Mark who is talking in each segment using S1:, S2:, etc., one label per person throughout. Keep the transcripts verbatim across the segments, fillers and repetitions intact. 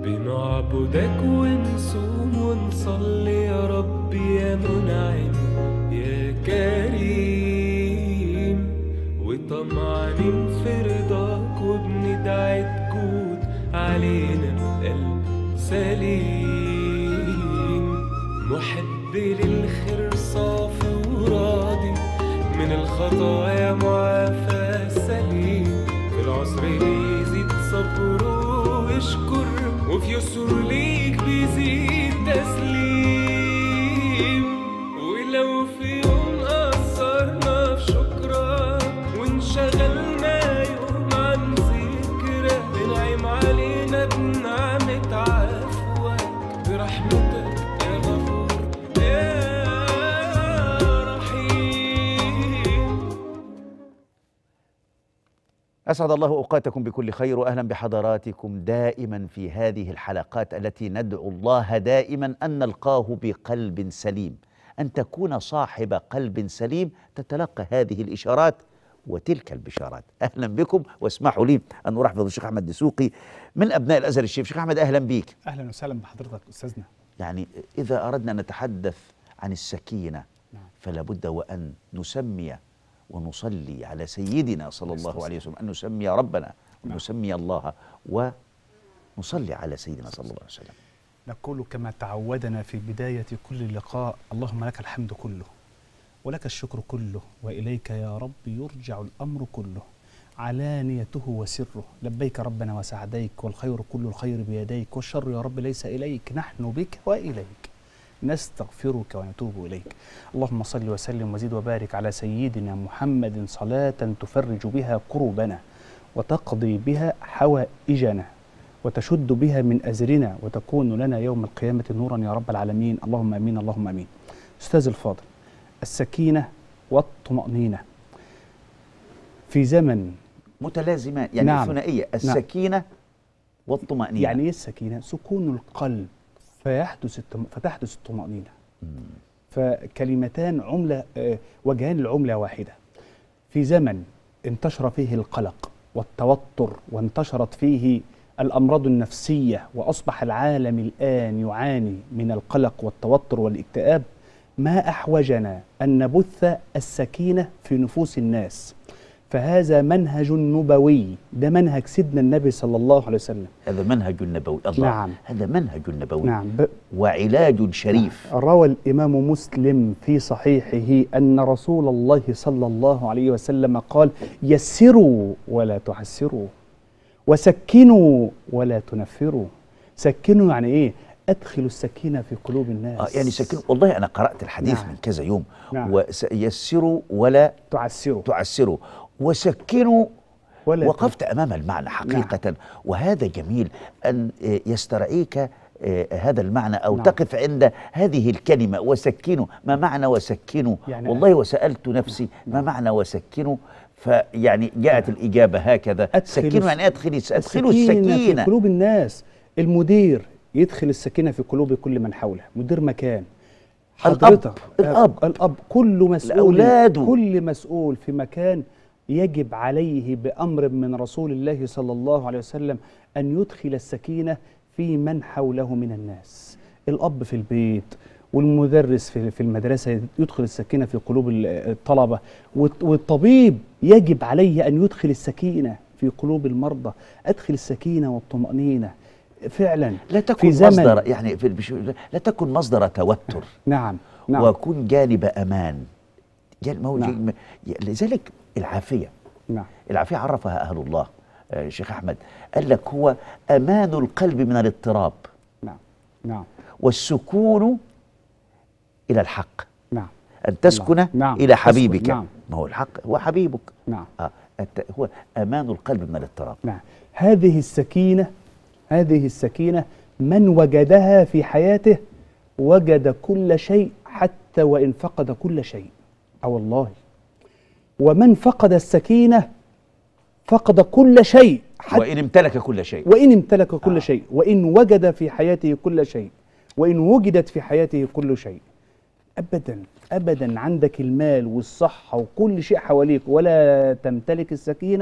S1: بنعبدك ونصوم ونصلي يا ربي يا منعم يا كريم، وطمعانين في رضاك وبندعي تجود علينا بقلب سليم، محب للخير صافي وراضي من الخطايا معافى سليم، في العسر بيزيد صبره ويشكر وفي يسر ليك بيزيد تسليم، ولو في يوم قصرنا في شكرك وانشغلنا يوم عن ذكرك، انعم علينا بنعمة عفوك برحمتك يا غفور يا رحيم.
S2: أسعد الله أوقاتكم بكل خير، وأهلا بحضراتكم دائما في هذه الحلقات التي ندعو الله دائما أن نلقاه بقلب سليم، أن تكون صاحب قلب سليم تتلقى هذه الإشارات وتلك البشارات. أهلا بكم، واسمحوا لي أن أرحب بالشيخ أحمد دسوقي من أبناء الأزهر الشريف. شيخ أحمد أهلا بك.
S3: أهلا وسهلا بحضرتك أستاذنا.
S2: يعني إذا أردنا أن نتحدث عن السكينة
S3: نعم. فلا
S2: بد وأن نسمي ونصلي على سيدنا صلى الله عليه وسلم، أن نسمي ربنا ونسمي الله ونصلي على سيدنا صلى الله عليه وسلم.
S3: نقول كما تعودنا في بداية كل لقاء: اللهم لك الحمد كله ولك الشكر كله وإليك يا رب يرجع الأمر كله، علانيته وسره، لبيك ربنا وسعديك، والخير كل الخير بيديك، والشر يا رب ليس إليك، نحن بك وإليك نستغفرك ونتوب إليك. اللهم صل وسلم وزد وبارك على سيدنا محمد صلاة تفرج بها كروبنا وتقضي بها حوائجنا وتشد بها من أزرنا وتكون لنا يوم القيامة نورا يا رب العالمين. اللهم أمين اللهم أمين. أستاذ الفاضل، السكينة والطمأنينة في زمن
S2: متلازمان، يعني
S3: نعم.
S2: ثنائية، السكينة نعم. والطمأنينة.
S3: يعني إيه السكينة؟ سكون القلب فيحدث التم... فتحدث الطمأنينة. مم. فكلمتان عملة آه وجهان العملة واحدة. في زمن انتشر فيه القلق والتوتر وانتشرت فيه الأمراض النفسية وأصبح العالم الآن يعاني من القلق والتوتر والاكتئاب، ما أحوجنا أن نبث السكينة في نفوس الناس. فهذا منهج نبوي، ده منهج سيدنا النبي صلى الله عليه وسلم.
S2: هذا منهج نبوي. الله.
S3: نعم.
S2: هذا منهج نبوي.
S3: نعم. ب...
S2: وعلاج شريف.
S3: نعم. روى الإمام مسلم في صحيحه أن رسول الله صلى الله عليه وسلم قال: يسروا ولا تعسروا، وسكنوا ولا تنفروا. سكنوا يعني إيه؟ أدخلوا السكينة في قلوب الناس.
S2: آه يعني سكنوا. والله أنا قرأت الحديث نعم. من كذا يوم.
S3: نعم.
S2: ويسروا ولا
S3: تعسروا
S2: تعسروا وسكنوا.
S3: ولا
S2: وقفت أمام المعنى حقيقة. نعم. وهذا جميل أن يسترعيك هذا المعنى أو نعم. تقف عند هذه الكلمة وسكنوا. ما معنى وسكنوا؟ يعني والله وسألت نفسي نعم. ما معنى وسكنوا؟ فيعني جاءت نعم. الإجابة هكذا: سكنوا يعني أدخلوا السكينة, السكينة
S3: في قلوب الناس. المدير يدخل السكينة في قلوب كل من حوله، مدير مكان،
S2: حضرتك الأب
S3: الأب, الأب كل مسؤول،
S2: أولاده،
S3: كل مسؤول في مكان يجب عليه بأمر من رسول الله صلى الله عليه وسلم أن يدخل السكينة في من حوله من الناس. الأب في البيت والمدرس في المدرسة يدخل السكينة في قلوب الطلبة، والطبيب يجب عليه أن يدخل السكينة في قلوب المرضى. أدخل السكينة والطمأنينة فعلا.
S2: لا تكن مصدر يعني لا تكن مصدر توتر.
S3: نعم نعم.
S2: وكن جانب أمان. نعم. لذلك العافية
S3: نعم.
S2: العافية عرفها أهل الله. آه شيخ أحمد قال لك: هو أمان القلب من الاضطراب.
S3: نعم نعم.
S2: والسكون إلى الحق.
S3: نعم.
S2: أن تسكن
S3: نعم.
S2: إلى حبيبك.
S3: نعم.
S2: ما هو الحق هو حبيبك.
S3: نعم.
S2: آه هو أمان القلب من الاضطراب.
S3: نعم. هذه السكينة هذه السكينة من وجدها في حياته وجد كل شيء، حتى وإن فقد كل شيء. أه والله. ومن فقد السكينة فقد كل شيء،
S2: وإن امتلك كل شيء.
S3: وإن امتلك كل
S2: آه.
S3: شيء، وإن وجد في حياته كل شيء، وإن وجدت في حياته كل شيء. أبدا أبدا. عندك المال والصحة وكل شيء حواليك ولا تمتلك السكينة،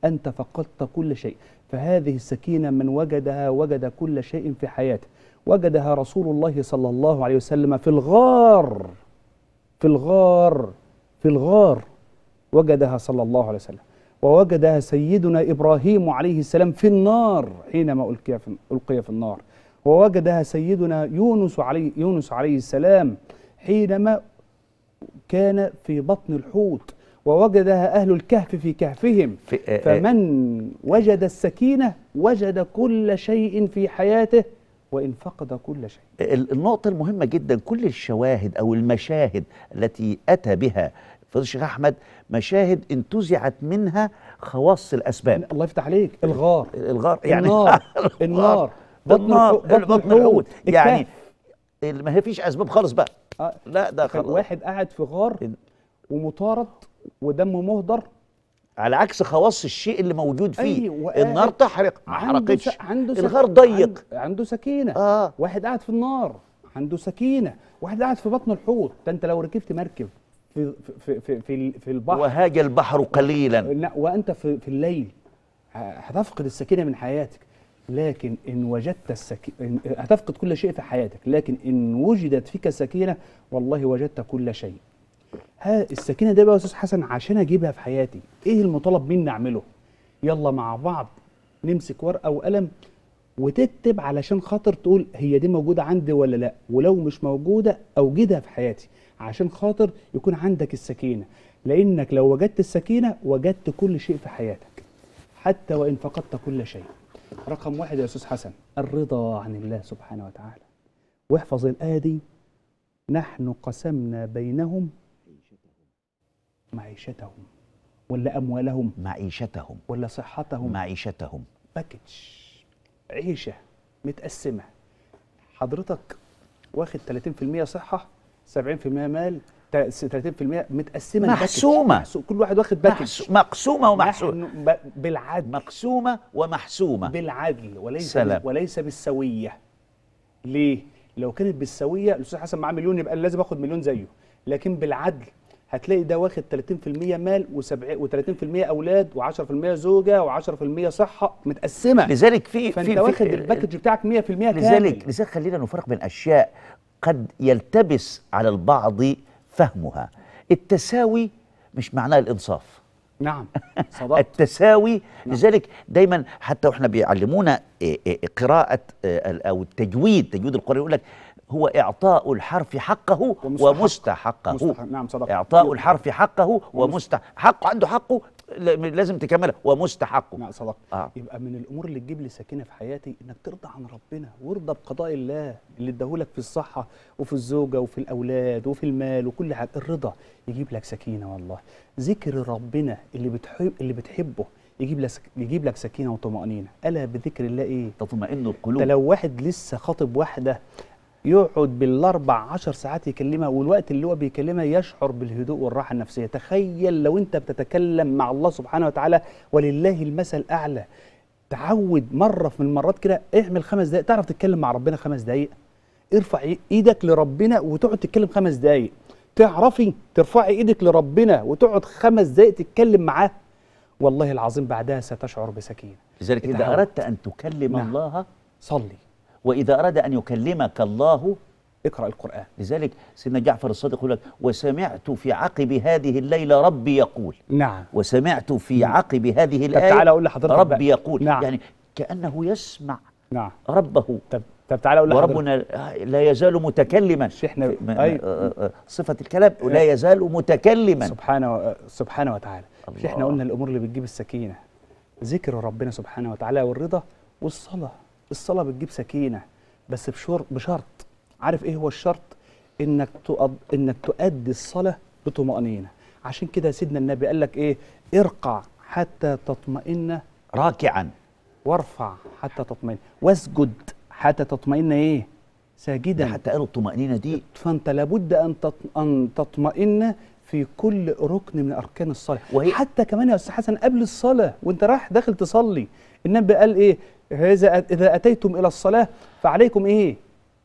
S3: أنت فقدت كل شيء. فهذه السكينة من وجدها وجد كل شيء في حياته. وجدها رسول الله صلى الله عليه وسلم في الغار في الغار في الغار وجدها صلى الله عليه وسلم. ووجدها سيدنا إبراهيم عليه السلام في النار حينما ألقي في, ألقي في النار. ووجدها سيدنا يونس عليه, يونس عليه السلام حينما كان في بطن الحوت. ووجدها أهل الكهف في كهفهم. فمن وجد السكينة وجد كل شيء في حياته وإن فقد كل شيء.
S2: النقطة المهمة جدا، كل الشواهد أو المشاهد التي أتى بها فضيلة الشيخ أحمد مشاهد انتزعت منها خواص الأسباب.
S3: الله يفتح عليك. الغار
S2: الغار يعني
S3: النار النار
S2: النار بطن الحوت يعني
S3: الكهف.
S2: ما هي فيش أسباب خالص بقى.
S3: آه.
S2: لا ده خلاص.
S3: واحد قاعد في غار ومطارد ودمه مهدر،
S2: على عكس خواص الشيء اللي موجود فيه.
S3: أيوة.
S2: النار تحرق ما
S3: عنده
S2: حرقتش.
S3: س... عنده
S2: الغار ضيق.
S3: عنده, عنده سكينة.
S2: آه.
S3: واحد قاعد في النار عنده سكينة. واحد قاعد في بطن الحوت، ده انت لو ركبت مركب في في في في, في البحر
S2: وهاج البحر قليلا
S3: وانت في, في الليل هتفقد السكينة من حياتك. لكن ان وجدت السكينة هتفقد كل شيء في حياتك، لكن ان وجدت فيك السكينة والله وجدت كل شيء. ها السكينة ده بقى يا أستاذ حسن عشان أجيبها في حياتي إيه المطالب مني أعمله؟ يلا مع بعض نمسك ورقة وقلم وتكتب علشان خاطر تقول هي دي موجودة عندي ولا لأ، ولو مش موجودة أوجدها في حياتي عشان خاطر يكون عندك السكينة. لأنك لو وجدت السكينة وجدت كل شيء في حياتك حتى وإن فقدت كل شيء. رقم واحد يا أستاذ حسن الرضا عن الله سبحانه وتعالى. واحفظ الآية دي: نحن قسمنا بينهم معيشتهم ولا أموالهم
S2: معيشتهم
S3: ولا صحتهم
S2: معيشتهم
S3: باكج عيشة متقسمة. حضرتك واخد ثلاثين في المية صحة سبعين في المية مال ثلاثين في المية متقسمة
S2: محسومة
S3: محسو... كل واحد واخد باكج
S2: مقسومة ومحسومة
S3: ب... بالعدل
S2: مقسومة ومحسومة
S3: بالعدل وليس
S2: سلام.
S3: ب... وليس بالسوية. ليه؟ لو كانت بالسوية الأستاذ حسن معاه مليون يبقى لازم اخد مليون زيه، لكن بالعدل هتلاقي ده واخد ثلاثين في المية مال وثلاثين في المية اولاد وعشرة في المية زوجه وعشرة في المية صحه متقسمه.
S2: لذلك في
S3: فانت
S2: في
S3: واخد
S2: في
S3: الباكج بتاعك مية في المية كامل.
S2: لذلك لذلك خلينا نفرق بين اشياء قد يلتبس على البعض فهمها. التساوي مش معناه الانصاف.
S3: نعم صدقت.
S2: التساوي. نعم. لذلك دايما حتى واحنا بيعلمونا قراءه او التجويد، تجويد القرآن يقول لك هو إعطاء الحرف حقه ومستحقه.
S3: مستحق. نعم صدق.
S2: إعطاء الحرف حقه ومستحق. حقه عنده حقه لازم تكمله ومستحقه.
S3: نعم صدق.
S2: آه.
S3: يبقى من الأمور اللي تجيب لي سكينة في حياتي إنك ترضى عن ربنا وارضى بقضاء الله اللي اداهولك في الصحة وفي الزوجة وفي الأولاد وفي المال وكل حاجة. الرضا يجيب لك سكينة والله. ذكر ربنا اللي بتحب اللي بتحبه يجيب لك يجيب لك سكينة وطمأنينة. ألا بذكر الله إيه؟
S2: تطمئن القلوب.
S3: ده لو واحد لسه خاطب واحدة يقعد بالاربع عشر ساعات يكلمها والوقت اللي هو بيكلمها يشعر بالهدوء والراحه النفسيه. تخيل لو انت بتتكلم مع الله سبحانه وتعالى ولله المثل الاعلى. تعود مره في المرات كده اعمل خمس دقائق تعرف تتكلم مع ربنا خمس دقائق. ارفع ايدك لربنا وتقعد تتكلم خمس دقائق. تعرفي ترفعي ايدك لربنا وتقعد خمس دقائق تتكلم معاه والله العظيم بعدها ستشعر بسكينه.
S2: لذلك اذا اردت ان تكلم نعم. الله
S3: صلي.
S2: وإذا أراد أن يكلمك الله
S3: اقرأ القرآن.
S2: لذلك سيدنا جعفر الصادق يقول لك وسمعت في عقب هذه الليلة ربي يقول.
S3: نعم.
S2: وسمعت في عقب هذه الآية
S3: تعالى أقول لحضرتك
S2: ربي
S3: بقى.
S2: يقول.
S3: نعم.
S2: يعني كأنه يسمع
S3: نعم.
S2: ربه.
S3: طب طب تعالى أقول لحضرتك
S2: وربنا لا يزال متكلما.
S3: احنا
S2: أيوة. صفة الكلام لا يزال متكلما
S3: سبحانه سبحانه وتعالى. مش احنا قلنا الأمور اللي بتجيب السكينة ذكر ربنا سبحانه وتعالى والرضا والصلاة. الصلاة بتجيب سكينة بس بشرط بشرط. عارف ايه هو الشرط؟ انك تؤد انك تؤدي الصلاه بطمانينه. عشان كده سيدنا النبي قال لك ايه؟ ارقع حتى تطمئن
S2: راكعا
S3: وارفع حتى تطمئن واسجد حتى تطمئن ايه؟ ساجدا.
S2: حتى قالوا الطمانينه دي.
S3: فانت لابد ان ان تطمئن في كل ركن من اركان الصلاه. وهي حتى كمان يا استاذ حسن قبل الصلاه وانت رايح داخل تصلي النبي قال ايه؟ إذا إذا أتيتم إلى الصلاة فعليكم إيه؟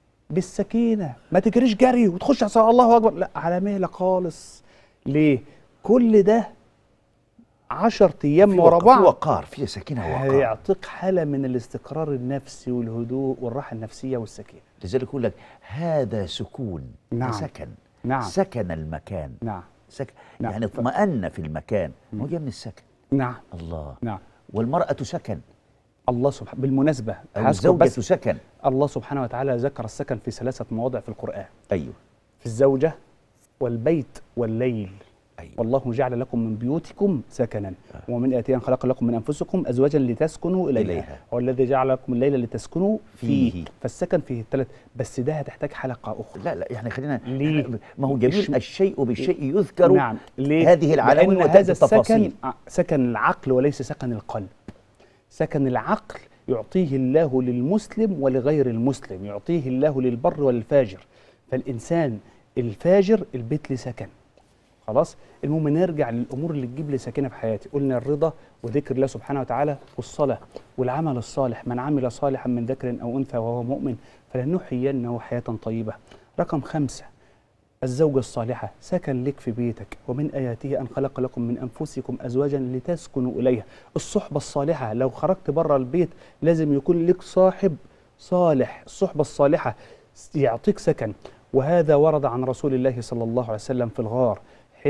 S3: بالسكينة. ما تجريش جري وتخش على الله أكبر، لا على مهلك خالص. ليه؟ كل ده عشر ايام
S2: في
S3: ورا
S2: وق- في
S3: بعض
S2: وقار، في سكينه ووقار.
S3: هيعطيك حاله من الاستقرار النفسي والهدوء والراحه النفسيه والسكينه.
S2: لذلك يقول لك هذا سكون،
S3: نعم.
S2: سكن،
S3: نعم.
S2: سكن المكان،
S3: نعم.
S2: سكن
S3: نعم.
S2: يعني اطمأن في المكان، هو جاي من السكن.
S3: نعم.
S2: الله.
S3: نعم.
S2: والمرأة سكن،
S3: الله سبحانه بالمناسبة
S2: أو
S3: هذكر
S2: الزوجة
S3: بس
S2: سكن.
S3: الله سبحانه وتعالى ذكر السكن في ثلاثة مواضع في القرآن،
S2: أيوه
S3: في الزوجة والبيت والليل.
S2: أيوه.
S3: والله جعل لكم من بيوتكم سكنا ومن آياته أن خلق لكم من أنفسكم أزواجا لتسكنوا إليها,
S2: إليها.
S3: هو الذي جعل لكم الليل لتسكنوا فيه,
S2: فيه.
S3: فالسكن فيه الثلاث، بس ده هتحتاج حلقة أخرى.
S2: لا لا يعني خلينا
S3: ليه؟
S2: ما هو جميل
S3: الش-
S2: الشيء بالشيء يذكر.
S3: نعم. ليه؟
S2: هذه العناوين
S3: لأن
S2: وتأتي
S3: هذا السكن
S2: التفاصيل.
S3: سكن العقل وليس سكن القلب. سكن العقل يعطيه الله للمسلم ولغير المسلم، يعطيه الله للبر والفاجر. فالإنسان الفاجر البيت ليه سكن. خلاص؟ المهم نرجع للأمور اللي تجيب لي سكينة في حياتي. قلنا الرضا وذكر الله سبحانه وتعالى والصلاة والعمل الصالح. من عمل صالحا من ذكر أو أنثى وهو مؤمن فلنحيينه حياة طيبة. رقم خمسة الزوجة الصالحة، سكن لك في بيتك. ومن آياته أن خلق لكم من أنفسكم أزواجا لتسكنوا إليها. الصحبة الصالحة، لو خرجت بره البيت لازم يكون لك صاحب صالح. الصحبة الصالحة يعطيك سكن، وهذا ورد عن رسول الله صلى الله عليه وسلم في الغار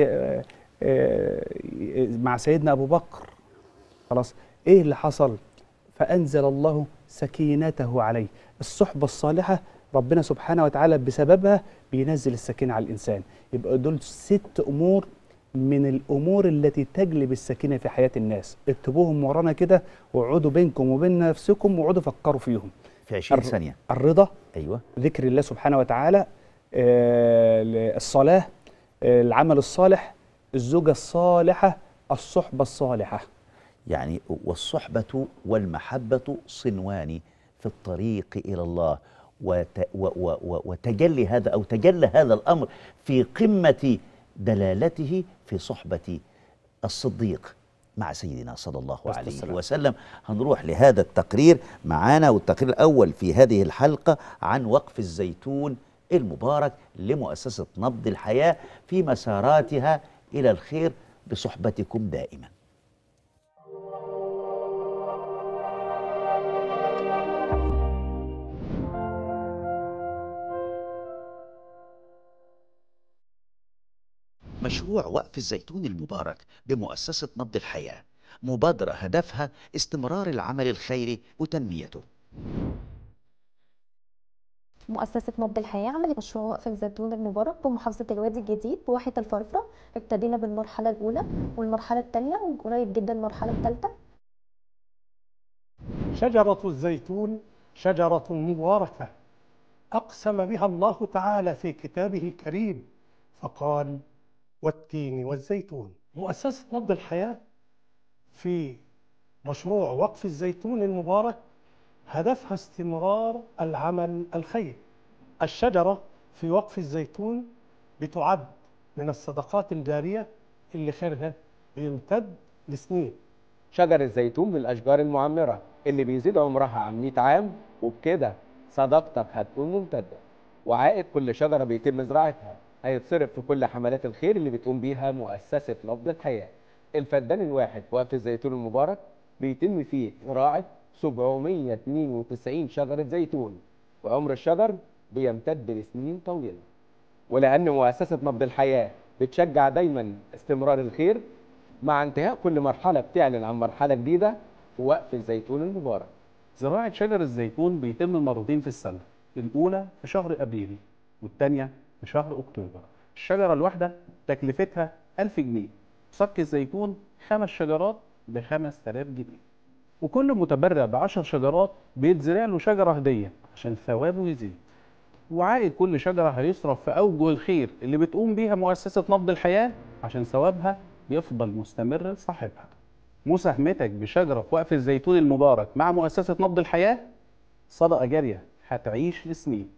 S3: مع سيدنا أبو بكر. خلاص، إيه اللي حصل؟ فأنزل الله سكينته عليه. الصحبة الصالحة ربنا سبحانه وتعالى بسببها بينزل السكينة على الإنسان. يبقى دول ست أمور من الأمور التي تجلب السكينة في حياة الناس. اكتبوهم ورانا كده واقعدوا بينكم وبين نفسكم واقعدوا فكروا فيهم.
S2: في عشرين
S3: الر-
S2: ثانية.
S3: الرضا،
S2: أيوه.
S3: ذكر الله سبحانه وتعالى، آه، الصلاة، آه، العمل الصالح، الزوجة الصالحة، الصحبة الصالحة.
S2: يعني والصحبة والمحبة صنوان في الطريق إلى الله، وت و و و وتجلي هذا أو تجلى هذا الأمر في قمة دلالته في صحبة الصديق مع سيدنا صلى الله عليه
S3: والسلام.
S2: وسلم. هنروح لهذا التقرير معانا، والتقرير الأول في هذه الحلقة عن وقف الزيتون المبارك لمؤسسة نبض الحياة في مساراتها إلى الخير بصحبتكم دائما. مشروع وقف الزيتون المبارك بمؤسسة نبض الحياة مبادرة هدفها استمرار العمل الخيري وتنميته.
S4: مؤسسة نبض الحياة عملت مشروع وقف الزيتون المبارك بمحافظة الوادي الجديد بواحة الفرفرة. ابتدينا بالمرحلة الأولى والمرحلة الثانية وقريب جدا المرحلة الثالثة.
S5: شجرة الزيتون شجرة مباركة أقسم بها الله تعالى في كتابه الكريم فقال والتين والزيتون. مؤسسة نبض الحياة في مشروع وقف الزيتون المبارك هدفها استمرار العمل الخيري. الشجرة في وقف الزيتون بتعد من الصدقات الجارية اللي خيرها بيمتد لسنين.
S6: شجر الزيتون من الأشجار المعمرة اللي بيزيد عمرها عن مئة عام، وبكده صدقتك هتكون ممتدة. وعائد كل شجرة بيتم زراعتها هيتصرف في كل حملات الخير اللي بتقوم بيها مؤسسة نبض الحياة. الفدان الواحد في وقف الزيتون المبارك بيتم فيه زراعة سبعمئة واثنين وتسعين شجرة زيتون، وعمر الشجر بيمتد لسنين طويلة. ولأن مؤسسة نبض الحياة بتشجع دايما استمرار الخير، مع انتهاء كل مرحلة بتعلن عن مرحلة جديدة في وقف الزيتون المبارك.
S7: زراعة شجر الزيتون بيتم مرتين في السنة، الأولى في شهر أبريل والثانية في شهر أكتوبر. الشجرة الواحدة تكلفتها ألف جنيه، صك الزيتون خمس شجرات ب خمسة آلاف جنيه، وكل متبرع بعشر شجرات بيتزرع له شجرة هدية عشان ثوابه يزيد. وعائد كل شجرة هيصرف في أوجه الخير اللي بتقوم بيها مؤسسة نبض الحياة عشان ثوابها يفضل مستمر لصاحبها. مساهمتك بشجرة في وقف الزيتون المبارك مع مؤسسة نبض الحياة صدقة جارية هتعيش لسنين.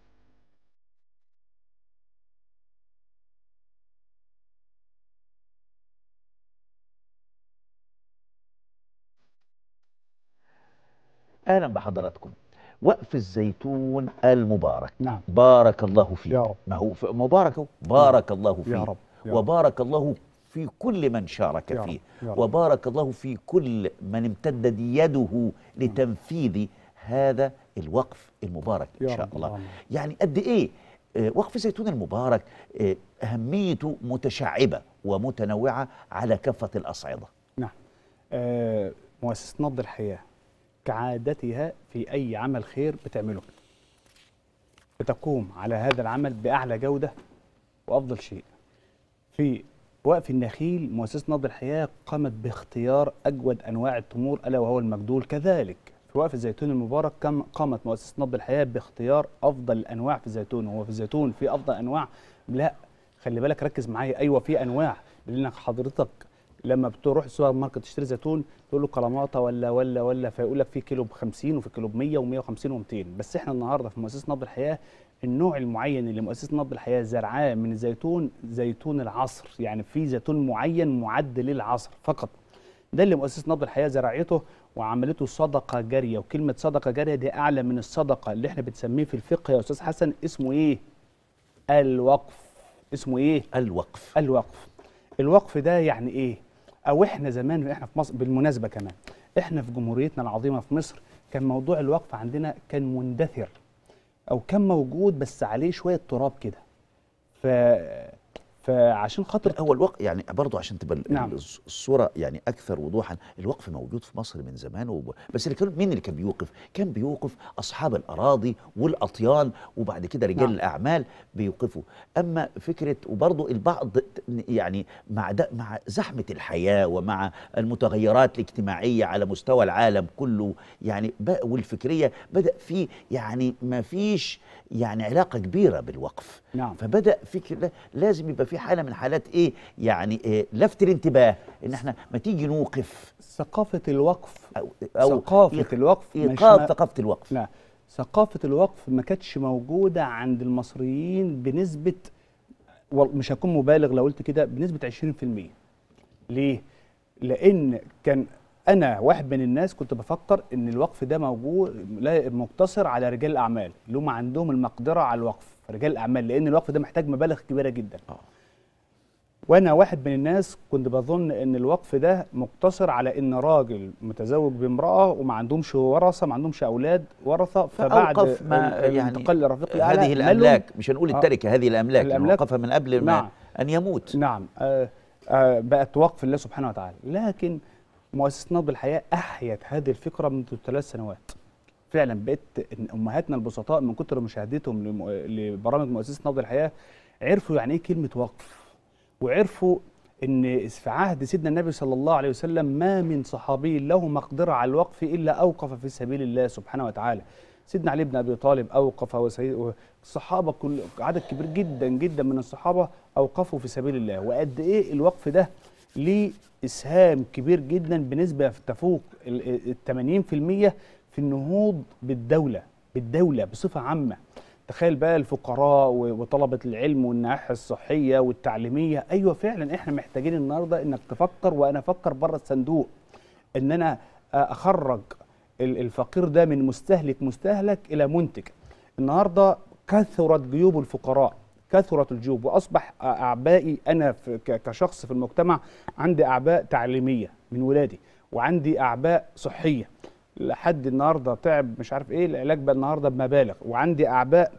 S2: أهلا بحضراتكم. وقف الزيتون المبارك.
S3: نعم.
S2: بارك الله فيك.
S3: يا رب.
S2: ما هو ف- مبارك هو. بارك الله فيك.
S3: يا رب. يا رب.
S2: وبارك الله في كل من شارك
S3: يا رب،
S2: فيه،
S3: يا رب.
S2: وبارك الله في كل من امتدت يده لتنفيذ هذا الوقف المبارك إن
S3: يا
S2: شاء
S3: رب
S2: الله.
S3: اللهم.
S2: يعني قد إيه آه، وقف زيتون المبارك آه، أهميته متشعبة ومتنوعة على كافة الأصعدة.
S3: نعم. آه مؤسسة نبض الحياة كعادتها في أي عمل خير بتعمله بتقوم على هذا العمل بأعلى جودة وأفضل شيء. في وقف النخيل مؤسسة نبض الحياة قامت باختيار أجود أنواع التمور ألا وهو المجدول. كذلك في وقف الزيتون المبارك كم قامت مؤسسة نبض الحياة باختيار أفضل الأنواع في الزيتون. هو في الزيتون في أفضل أنواع؟ لا، خلي بالك، ركز معايا. أيوة في أنواع، لأنك حضرتك لما بتروح السوبر ماركت تشتري زيتون تقول له كلاماطه ولا ولا ولا فيقول لك في كيلو ب خمسين وفي كيلو ب مية ومية وخمسين ومئتين. بس احنا النهارده في مؤسسه نبض الحياه النوع المعين اللي مؤسسه نبض الحياه زرعاه من الزيتون زيتون العصر، يعني في زيتون معين معد للعصر فقط. ده اللي مؤسسه نبض الحياه زرعته وعملته صدقه جاريه. وكلمه صدقه جاريه دي اعلى من الصدقه اللي احنا بنسميه في الفقه يا استاذ حسن. اسمه ايه؟ الوقف. اسمه ايه؟
S2: الوقف.
S3: الوقف. الوقف ده يعني ايه؟ او احنا زمان احنا في مصر بالمناسبه كمان احنا في جمهوريتنا العظيمه في مصر كان موضوع الوقف عندنا كان مندثر او كان موجود بس عليه شويه تراب كده. ف فعشان خاطر
S2: هو الوقف يعني برضه عشان تبقى ال-
S3: نعم.
S2: الصوره يعني اكثر وضوحا، الوقف موجود في مصر من زمان وب... بس اللي كان مين اللي كان بيوقف؟ كان بيوقف اصحاب الاراضي والاطيان، وبعد كده رجال
S3: نعم.
S2: الاعمال بيوقفوا. اما فكره وبرضه البعض يعني مع ده مع زحمه الحياه ومع المتغيرات الاجتماعيه على مستوى العالم كله يعني بقى والفكريه بدا في يعني ما فيش يعني علاقه كبيره بالوقف.
S3: نعم.
S2: فبدا فكر لازم يبقى في حاله من حالات ايه يعني إيه لفت الانتباه ان احنا ما تيجي نوقف
S3: ثقافه الوقف
S2: او, أو
S3: ثقافه
S2: إيق-
S3: الوقف مش
S2: ايقاف
S3: ما-
S2: ثقافه الوقف.
S3: لا، ثقافه الوقف ما كانتش موجوده عند المصريين بنسبه، وال- مش هكون مبالغ لو قلت كده، بنسبه عشرين في المية. ليه؟ لان كان انا واحد من الناس كنت بفكر ان الوقف ده موجود لا مقتصر على رجال الاعمال اللي هم عندهم المقدره على الوقف، رجال الاعمال، لان الوقف ده محتاج مبالغ كبيره جدا.
S2: آه.
S3: وانا واحد من الناس كنت بظن ان الوقف ده مقتصر على ان راجل متزوج بامراه وما عندهمش ورثه، ما عندهمش اولاد ورثه، فبعد
S2: فأوقف ما
S3: ال-
S2: يعني
S3: الانتقال للرفيق الاعلى
S2: هذه
S3: مالهم-
S2: الاملاك، مش هنقول
S3: آه.
S2: التركه، هذه الاملاك
S3: الأملاك.
S2: وقفها من قبل ما
S3: نعم.
S2: ان يموت.
S3: نعم. آه آه بقت وقف الله سبحانه وتعالى. لكن مؤسسة نبض الحياة أحيت هذه الفكرة منذ ثلاث سنوات. فعلا بقت إن أمهاتنا البسطاء من كتر مشاهدتهم لم- لبرامج مؤسسة نبض الحياة عرفوا يعني إيه كلمة وقف، وعرفوا إن في عهد سيدنا النبي صلى الله عليه وسلم ما من صحابي له مقدرة على الوقف إلا أوقف في سبيل الله سبحانه وتعالى. سيدنا علي بن أبي طالب أوقف، وسيد الصحابة كل عدد كبير جدا جدا من الصحابة أوقفوا في سبيل الله. وقد إيه الوقف ده ليه إسهام كبير جدا بنسبة تفوق ال ثمانين في المية في النهوض بالدولة بالدولة بصفة عامة. تخيل بقى الفقراء وطلبة العلم والنواحي الصحية والتعليمية. أيوة فعلا إحنا محتاجين النهاردة إنك تفكر وأنا أفكر بره الصندوق، إن أنا أخرج الفقير ده من مستهلك مستهلك إلى منتج. النهاردة كثرت جيوب الفقراء، كثرت الجيوب، وأصبح أعبائي أنا كشخص في المجتمع عندي أعباء تعليمية من ولادي، وعندي أعباء صحية لحد النهارده تعب مش عارف ايه العلاج بقى النهارده بمبالغ، وعندي اعباء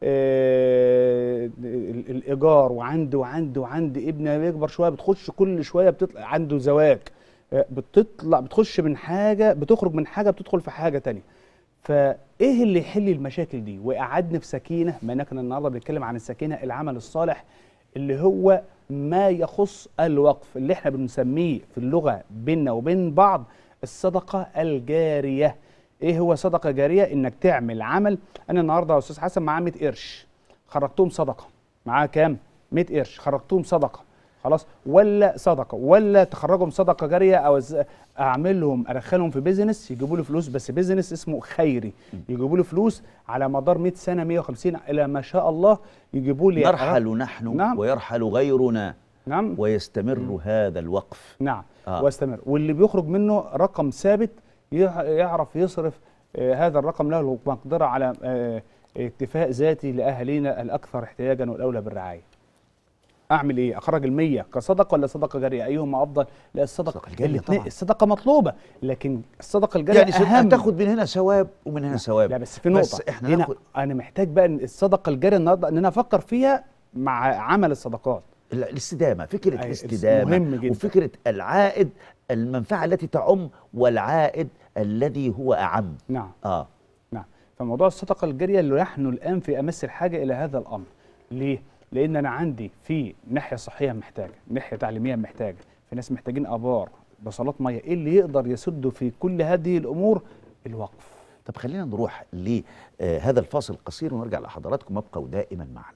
S3: آه الايجار، وعندي وعندي وعندي ابني بيكبر شويه بتخش كل شويه بتطلع عنده زواج، آه بتطلع بتخش من حاجه بتخرج من حاجه بتدخل في حاجه تانية. فايه اللي يحل المشاكل دي ويقعدني في سكينه؟ ما احنا النهارده بنتكلم عن السكينه، العمل الصالح اللي هو ما يخص الوقف اللي احنا بنسميه في اللغه بيننا وبين بعض الصدقة الجارية. ايه هو صدقة جارية؟ انك تعمل عمل. انا النهارده يا استاذ حسن معاه مئة قرش خرجتهم صدقة، معاه كام؟ مئة قرش خرجتهم صدقة، خلاص، ولا صدقة ولا تخرجهم صدقة جارية، او اعملهم ادخلهم في بيزنس يجيبوا لي فلوس، بس بيزنس اسمه خيري، يجيبوا لي فلوس على مدار مئة سنة مئة وخمسين الى ما شاء الله يجيبوا لي.
S2: نرحل نحن
S3: نعم.
S2: ويرحل غيرنا.
S3: نعم.
S2: ويستمر م. هذا الوقف.
S3: نعم.
S2: آه.
S3: ويستمر، واللي بيخرج منه رقم ثابت يعرف يصرف آه هذا الرقم له مقدرة على آه اكتفاء ذاتي لأهالينا الأكثر احتياجا والأولى بالرعاية. اعمل ايه؟ اخرج المية كصدقه ولا صدقه جاريه؟ ايهما افضل؟ لا الصدقه
S2: الصدقة الجارية
S3: الاتنين.
S2: طبعاً.
S3: الصدقه مطلوبه، لكن الصدقه الجاريه
S2: يعني
S3: اهم.
S2: تاخد من هنا ثواب ومن هنا ثواب.
S3: لا بس في نقطه
S2: بس احنا
S3: هنا
S2: ناخد
S3: انا محتاج بقى إن الصدقه الجاريه النهارده ان انا افكر فيها مع عمل الصدقات.
S2: ال- الاستدامه، فكره
S3: أي،
S2: الاستدامه
S3: مهم جدا.
S2: وفكره العائد، المنفعه التي تعم والعائد الذي هو اعم.
S3: نعم
S2: اه
S3: نعم. فموضوع الصدقه الجاريه اللي نحن الان في امس الحاجه الى هذا الامر. ليه؟ لان انا عندي في ناحيه صحيه محتاجه، ناحيه تعليميه محتاجه، في ناس محتاجين ابار، بصلات ميه، ايه اللي يقدر يسد في كل هذه الامور؟ الوقف.
S2: طب خلينا نروح لهذا الفاصل القصير ونرجع لحضراتكم، ابقوا دائما معنا.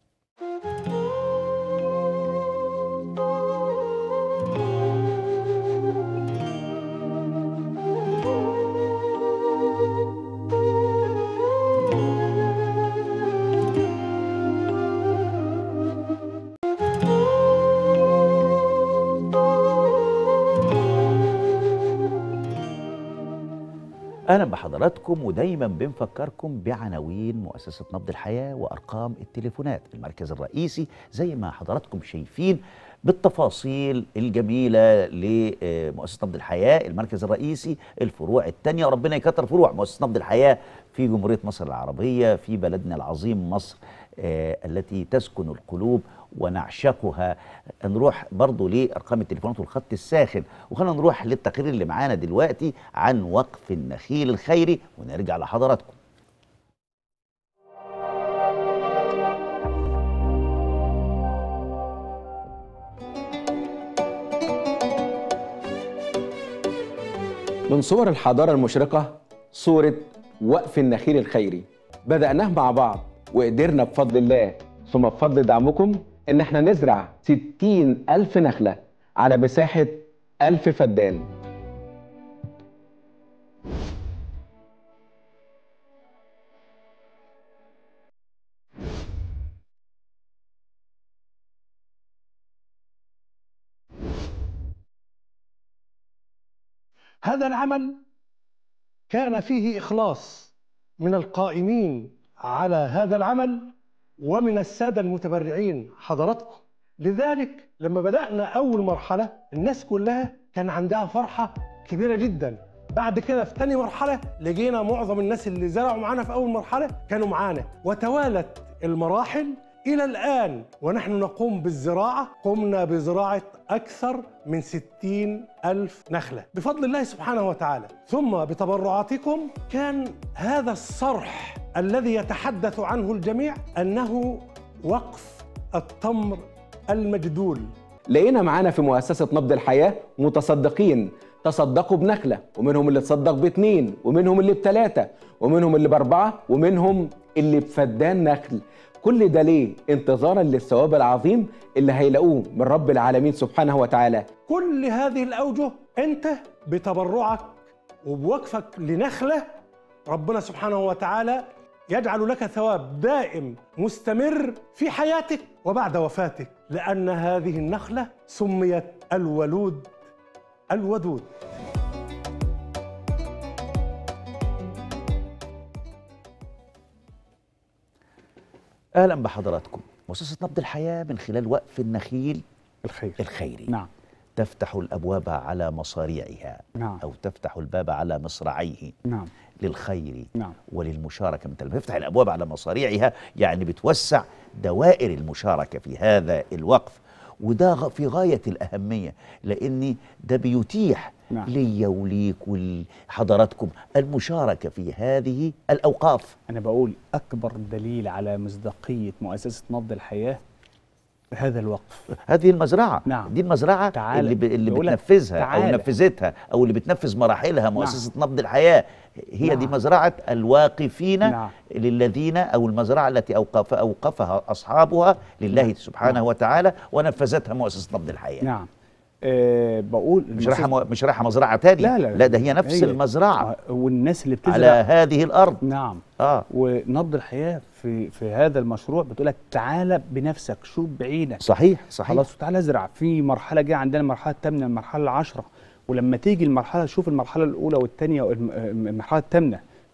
S2: اهلا بحضراتكم، ودايما بنفكركم بعناوين مؤسسه نبض الحياه وارقام التليفونات. المركز الرئيسي زي ما حضراتكم شايفين بالتفاصيل الجميله لمؤسسه نبض الحياه. المركز الرئيسي، الفروع الثانيه، وربنا يكتر فروع مؤسسه نبض الحياه في جمهوريه مصر العربيه، في بلدنا العظيم مصر آه التي تسكن القلوب ونعشقها. نروح برضو لأرقام التليفونات والخط الساخن، وخلينا نروح للتقرير اللي معانا دلوقتي عن وقف النخيل الخيري ونرجع لحضراتكم.
S6: من صور الحضارة المشرقة صورة وقف النخيل الخيري. بدأناه مع بعض وقدرنا بفضل الله ثم بفضل دعمكم إن احنا نزرع ستين ألف نخلة على مساحة ألف فدان.
S5: هذا العمل كان فيه إخلاص من القائمين على هذا العمل ومن السادة المتبرعين حضراتكم. لذلك لما بدأنا أول مرحلة الناس كلها كان عندها فرحة كبيرة جدا. بعد كده في تاني مرحلة لقينا معظم الناس اللي زرعوا معانا في أول مرحلة كانوا معانا، وتوالت المراحل إلى الآن ونحن نقوم بالزراعة. قمنا بزراعة أكثر من ستين ألف نخلة بفضل الله سبحانه وتعالى، ثم بتبرعاتكم كان هذا الصرح الذي يتحدث عنه الجميع أنه وقف التمر المجدول.
S6: لقينا معانا في مؤسسة نبض الحياة متصدقين تصدقوا بنخلة، ومنهم اللي تصدق باتنين، ومنهم اللي بتلاتة، ومنهم اللي بأربعة، ومنهم اللي بفدان نخل. كل ده ليه؟ انتظارا للثواب العظيم اللي هيلاقوه من رب العالمين سبحانه وتعالى.
S5: كل هذه الأوجه أنت بتبرعك وبوقفك لنخلة ربنا سبحانه وتعالى يجعل لك ثواب دائم مستمر في حياتك وبعد وفاتك، لأن هذه النخلة سميت الولود الودود.
S2: اهلا بحضراتكم. مؤسسه نبض الحياه من خلال وقف النخيل
S3: الخير
S2: الخيري
S3: نعم
S2: تفتح الابواب على مصاريعها،
S3: نعم
S2: او تفتح الباب على مصراعيه
S3: نعم
S2: للخير
S3: نعم
S2: وللمشاركه. مثل ما تفتح الابواب على مصاريعها يعني بتوسع دوائر المشاركه في هذا الوقف، وده غ- في غايه الاهميه، لان ده بيتيح
S3: نعم.
S2: ليا وليك ولحضراتكم المشاركه في هذه الاوقاف.
S3: أنا بقول أكبر دليل على مصداقية مؤسسة نبض الحياة هذا الوقف.
S2: هذه المزرعه،
S3: نعم.
S2: دي المزرعه
S3: تعال.
S2: اللي, ب... اللي
S3: بقولك
S2: بتنفذها او
S3: تعال.
S2: نفذتها او اللي بتنفذ مراحلها مؤسسه نبض الحياه. هي
S3: نعم.
S2: دي مزرعه الواقفين
S3: نعم.
S2: للذين، او المزرعه التي اوقف اوقفها اصحابها لله
S3: نعم.
S2: سبحانه
S3: نعم.
S2: وتعالى ونفذتها مؤسسه نبض الحياه.
S3: نعم. أه بقول
S2: مش رايحه م... مش رايحه مزرعه تانية،
S3: لا لا
S2: لا ده هي نفس
S3: هي.
S2: المزرعه
S3: آه، والناس اللي بتزرع
S2: على هذه الارض.
S3: نعم.
S2: اه
S3: ونبض الحياة في في هذا المشروع بتقول لك تعالى بنفسك شوف بعينك.
S2: صحيح صحيح.
S3: خلاص وتعالى ازرع. في مرحلة جايه عندنا المرحلة الثامنة، المرحلة العاشرة، ولما تيجي المرحلة شوف المرحلة الأولى والثانية والمرحلة الثامنة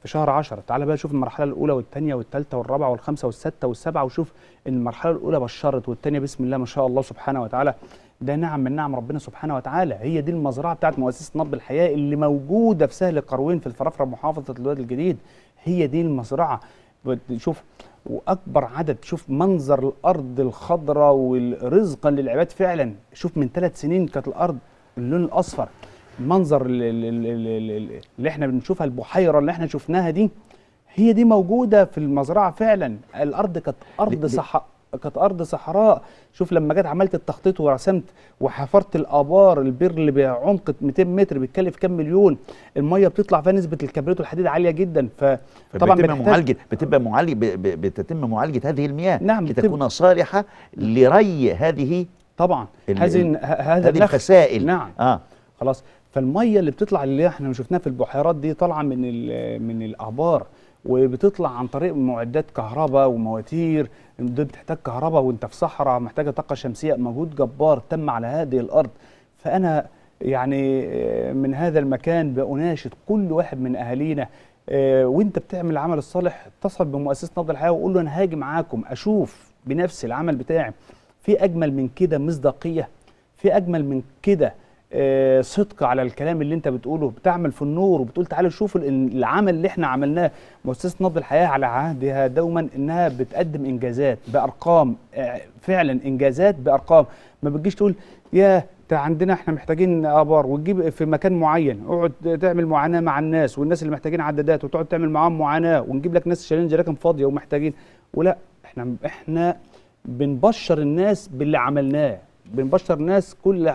S3: في شهر عشرة. تعال بقى شوف المرحله الاولى والثانيه والثالثه والرابعه والخامسه والسادسه والسابعه، وشوف ان المرحله الاولى بشرت والثانيه بسم الله ما شاء الله سبحانه وتعالى. ده نعم من نعم ربنا سبحانه وتعالى. هي دي المزرعه بتاعت مؤسسه نبض الحياه اللي موجوده في سهل قروين في الفرافره محافظه الوادي الجديد. هي دي المزرعه. شوف واكبر عدد، شوف منظر الارض الخضراء ورزقا للعباد فعلا. شوف من ثلاث سنين كانت الارض اللون الاصفر، المنظر اللي, اللي, اللي احنا بنشوفها، البحيره اللي احنا شفناها دي، هي دي موجوده في المزرعه فعلا. الارض كانت ارض صحراء، كانت ارض صحراء. شوف لما جيت عملت التخطيط ورسمت وحفرت الابار، البير اللي بعمق مئتين متر بيتكلف كام مليون، الميه بتطلع فيها نسبه الكبريت والحديد عاليه جدا، فطبعا
S2: بتبقى معالجه بتبقى معالجه بتتم معالجه هذه المياه
S3: نعم
S2: لتكون صالحه لري هذه
S3: طبعا هذه هذا
S2: هذه الفسائل.
S3: نعم
S2: اه
S3: خلاص. فالميه اللي بتطلع اللي احنا شفناها في البحيرات دي طالعه من من الابار، وبتطلع عن طريق معدات كهرباء ومواتير. دي بتحتاج كهرباء وانت في صحراء، محتاجه طاقه شمسيه، مجهود جبار تم على هذه الارض. فانا يعني من هذا المكان بأناشد كل واحد من اهالينا، وانت بتعمل العمل الصالح اتصل بمؤسسه نبض الحياه وقول له انا هاجي معاكم اشوف بنفسي العمل بتاعي. في اجمل من كده مصداقيه، في اجمل من كده آه صدق على الكلام اللي انت بتقوله. بتعمل في النور وبتقول تعالوا شوفوا العمل اللي احنا عملناه. مؤسسه نبض الحياه على عهدها دوما انها بتقدم انجازات بارقام، آه فعلا انجازات بارقام. ما بتجيش تقول يا عندنا احنا محتاجين ابار وتجيب في مكان معين اقعد تعمل معاناه مع الناس، والناس اللي محتاجين عدادات وتقعد تعمل معاهم معاناه، ونجيب لك ناس شايلين جراكن فاضيه ومحتاجين. ولا احنا احنا بنبشر الناس باللي عملناه، بنبشر الناس كل،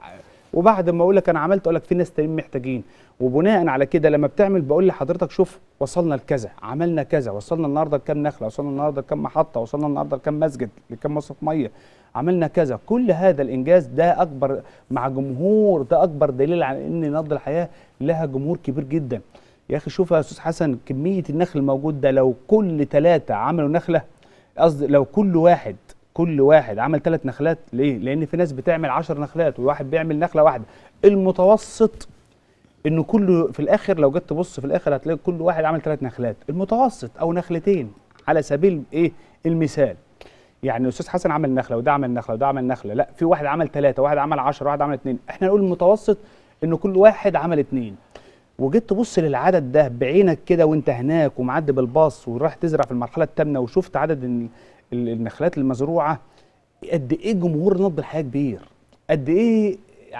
S3: وبعد ما اقول لك انا عملت اقول لك في ناس تانيين محتاجين. وبناء على كده لما بتعمل بقول لحضرتك شوف وصلنا لكذا، عملنا كذا، وصلنا النهارده لكام نخله، وصلنا النهارده لكام محطه، وصلنا النهارده لكام مسجد، لكام مصرف ميه، عملنا كذا. كل هذا الانجاز ده اكبر مع جمهور، ده اكبر دليل على ان نبض الحياه لها جمهور كبير جدا. يا اخي شوف يا استاذ حسن كميه النخل الموجود ده، لو كل ثلاثه عملوا نخله، قصدي لو كل واحد كل واحد عمل ثلاث نخلات. ليه؟ لان في ناس بتعمل عشر نخلات وواحد بيعمل نخله واحده. المتوسط انه كله في الاخر لو جيت تبص في الاخر هتلاقي كل واحد عمل ثلاث نخلات، المتوسط او نخلتين على سبيل ايه المثال. يعني الاستاذ حسن عمل نخله وده عمل نخله وده عمل نخله، لا في واحد عمل ثلاثه، واحد عمل عشرة، واحد عمل اثنين. احنا نقول المتوسط انه كل واحد عمل اثنين. وجيت تبص للعدد ده بعينك كده وانت هناك ومعدي بالباص وراح تزرع في المرحله الثامنه وشفت عدد النخلات المزروعه، قد ايه جمهور نبض الحياه كبير، قد ايه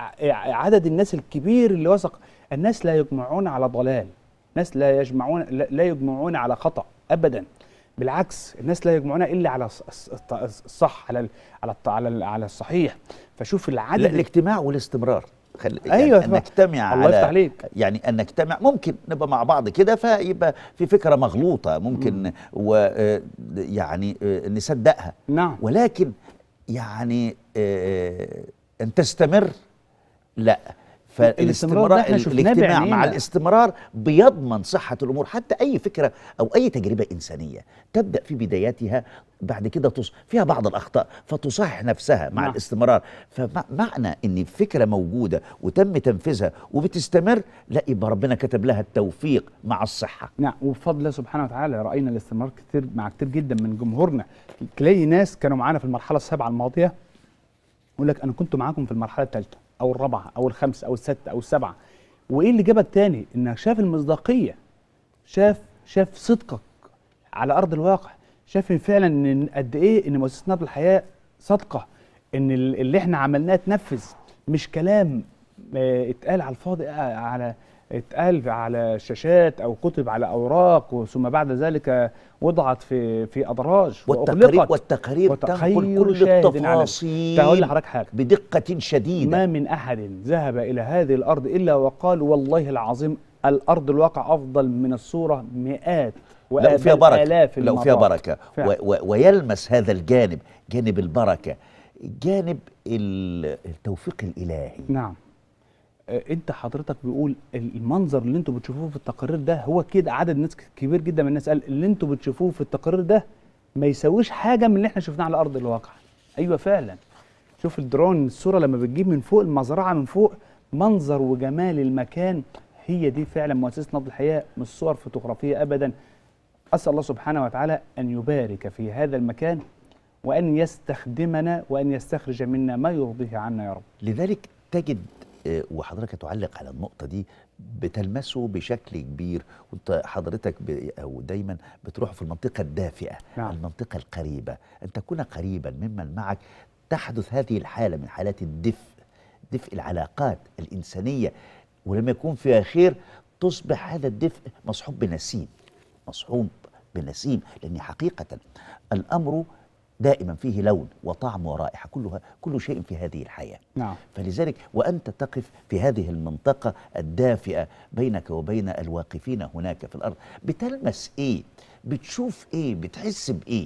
S3: عدد الناس الكبير اللي وثق. الناس لا يجمعون على ضلال، ناس لا يجمعون لا يجمعون على خطأ ابدا، بالعكس الناس لا يجمعون الا على الصح، على على على على الصحيح. فشوف العدد،
S2: لا الاجتماع والاستمرار. خل...
S3: ايوه
S2: يعني ان نجتمع
S3: الله يفتح
S2: على
S3: عليك.
S2: يعني ان نجتمع، ممكن نبقى مع بعض كده فيبقى في فكره مغلوطه ممكن ويعني نصدقها.
S3: نعم.
S2: ولكن يعني آه ان تستمر لا. فالاستمرار الاجتماع مع الاستمرار بيضمن صحة الأمور. حتى أي فكرة أو أي تجربة إنسانية تبدأ في بداياتها بعد كده تص... فيها بعض الأخطاء فتصحح نفسها مع
S3: نعم.
S2: الاستمرار. فمعنى إن فكرة موجودة وتم تنفيذها وبتستمر، لا يبقى ربنا كتب لها التوفيق مع الصحة.
S3: نعم. وبفضل الله سبحانه وتعالى رأينا الاستمرار كتير مع كتير جدا من جمهورنا. تلاقي ناس كانوا معانا في المرحلة السابعة الماضية يقول لك أنا كنت معاكم في المرحلة الثالثة أو الرابعة أو الخامسة أو السادسة أو السابعة. وإيه اللي جابك تاني؟ إنك شاف المصداقية، شاف شاف صدقك على أرض الواقع، شاف فعلا إن قد إيه إن مؤسسة نبض الحياة صادقة، إن اللي إحنا عملناه اتنفذ، مش كلام اه اتقال على الفاضي، على اتقال على شاشات أو كتب على أوراق ثم بعد ذلك وضعت في في أدراج
S2: والتقارير والتقارير تنقل كل التفاصيل.
S3: هقول لحضرتك حاجة
S2: بدقة شديدة.
S3: ما من أحد ذهب إلى هذه الأرض إلا وقال والله العظيم الأرض الواقع أفضل من الصورة مئات
S2: لو فيها بركة،
S3: آلاف
S2: لو فيها بركة و و ويلمس هذا الجانب، جانب البركة، جانب التوفيق الإلهي.
S3: نعم. انت حضرتك بيقول المنظر اللي انتوا بتشوفوه في التقارير ده هو كده. عدد ناس كبير جدا من الناس قال اللي انتوا بتشوفوه في التقارير ده ما يساويش حاجه من اللي احنا شفناه على ارض الواقع. ايوه فعلا. شوف الدرون، الصوره لما بتجيب من فوق المزرعه من فوق، منظر وجمال المكان هي دي فعلا مؤسسة نبض الحياة، مش صور فوتوغرافية أبدا. أسأل الله سبحانه وتعالى أن يبارك في هذا المكان، وأن يستخدمنا، وأن يستخرج منا ما يرضيه عنا يا رب.
S2: لذلك تجد آه، وحضرتك تعلق على النقطة دي، بتلمسه بشكل كبير، وانت حضرتك ب- او دايما بتروح في المنطقة الدافئة،
S3: نعم.
S2: المنطقة القريبة، ان تكون قريبا ممن معك، تحدث هذه الحالة من حالات الدفء، دفء العلاقات الإنسانية، ولما يكون فيها خير تصبح هذا الدفء مصحوب بنسيم، مصحوب بنسيم، لأن حقيقة الأمر دائما فيه لون وطعم ورائحة، كلها كل شيء في هذه الحياة.
S3: نعم.
S2: فلذلك وأنت تقف في هذه المنطقة الدافئة بينك وبين الواقفين هناك في الأرض، بتلمس إيه؟ بتشوف إيه؟ بتحس بإيه؟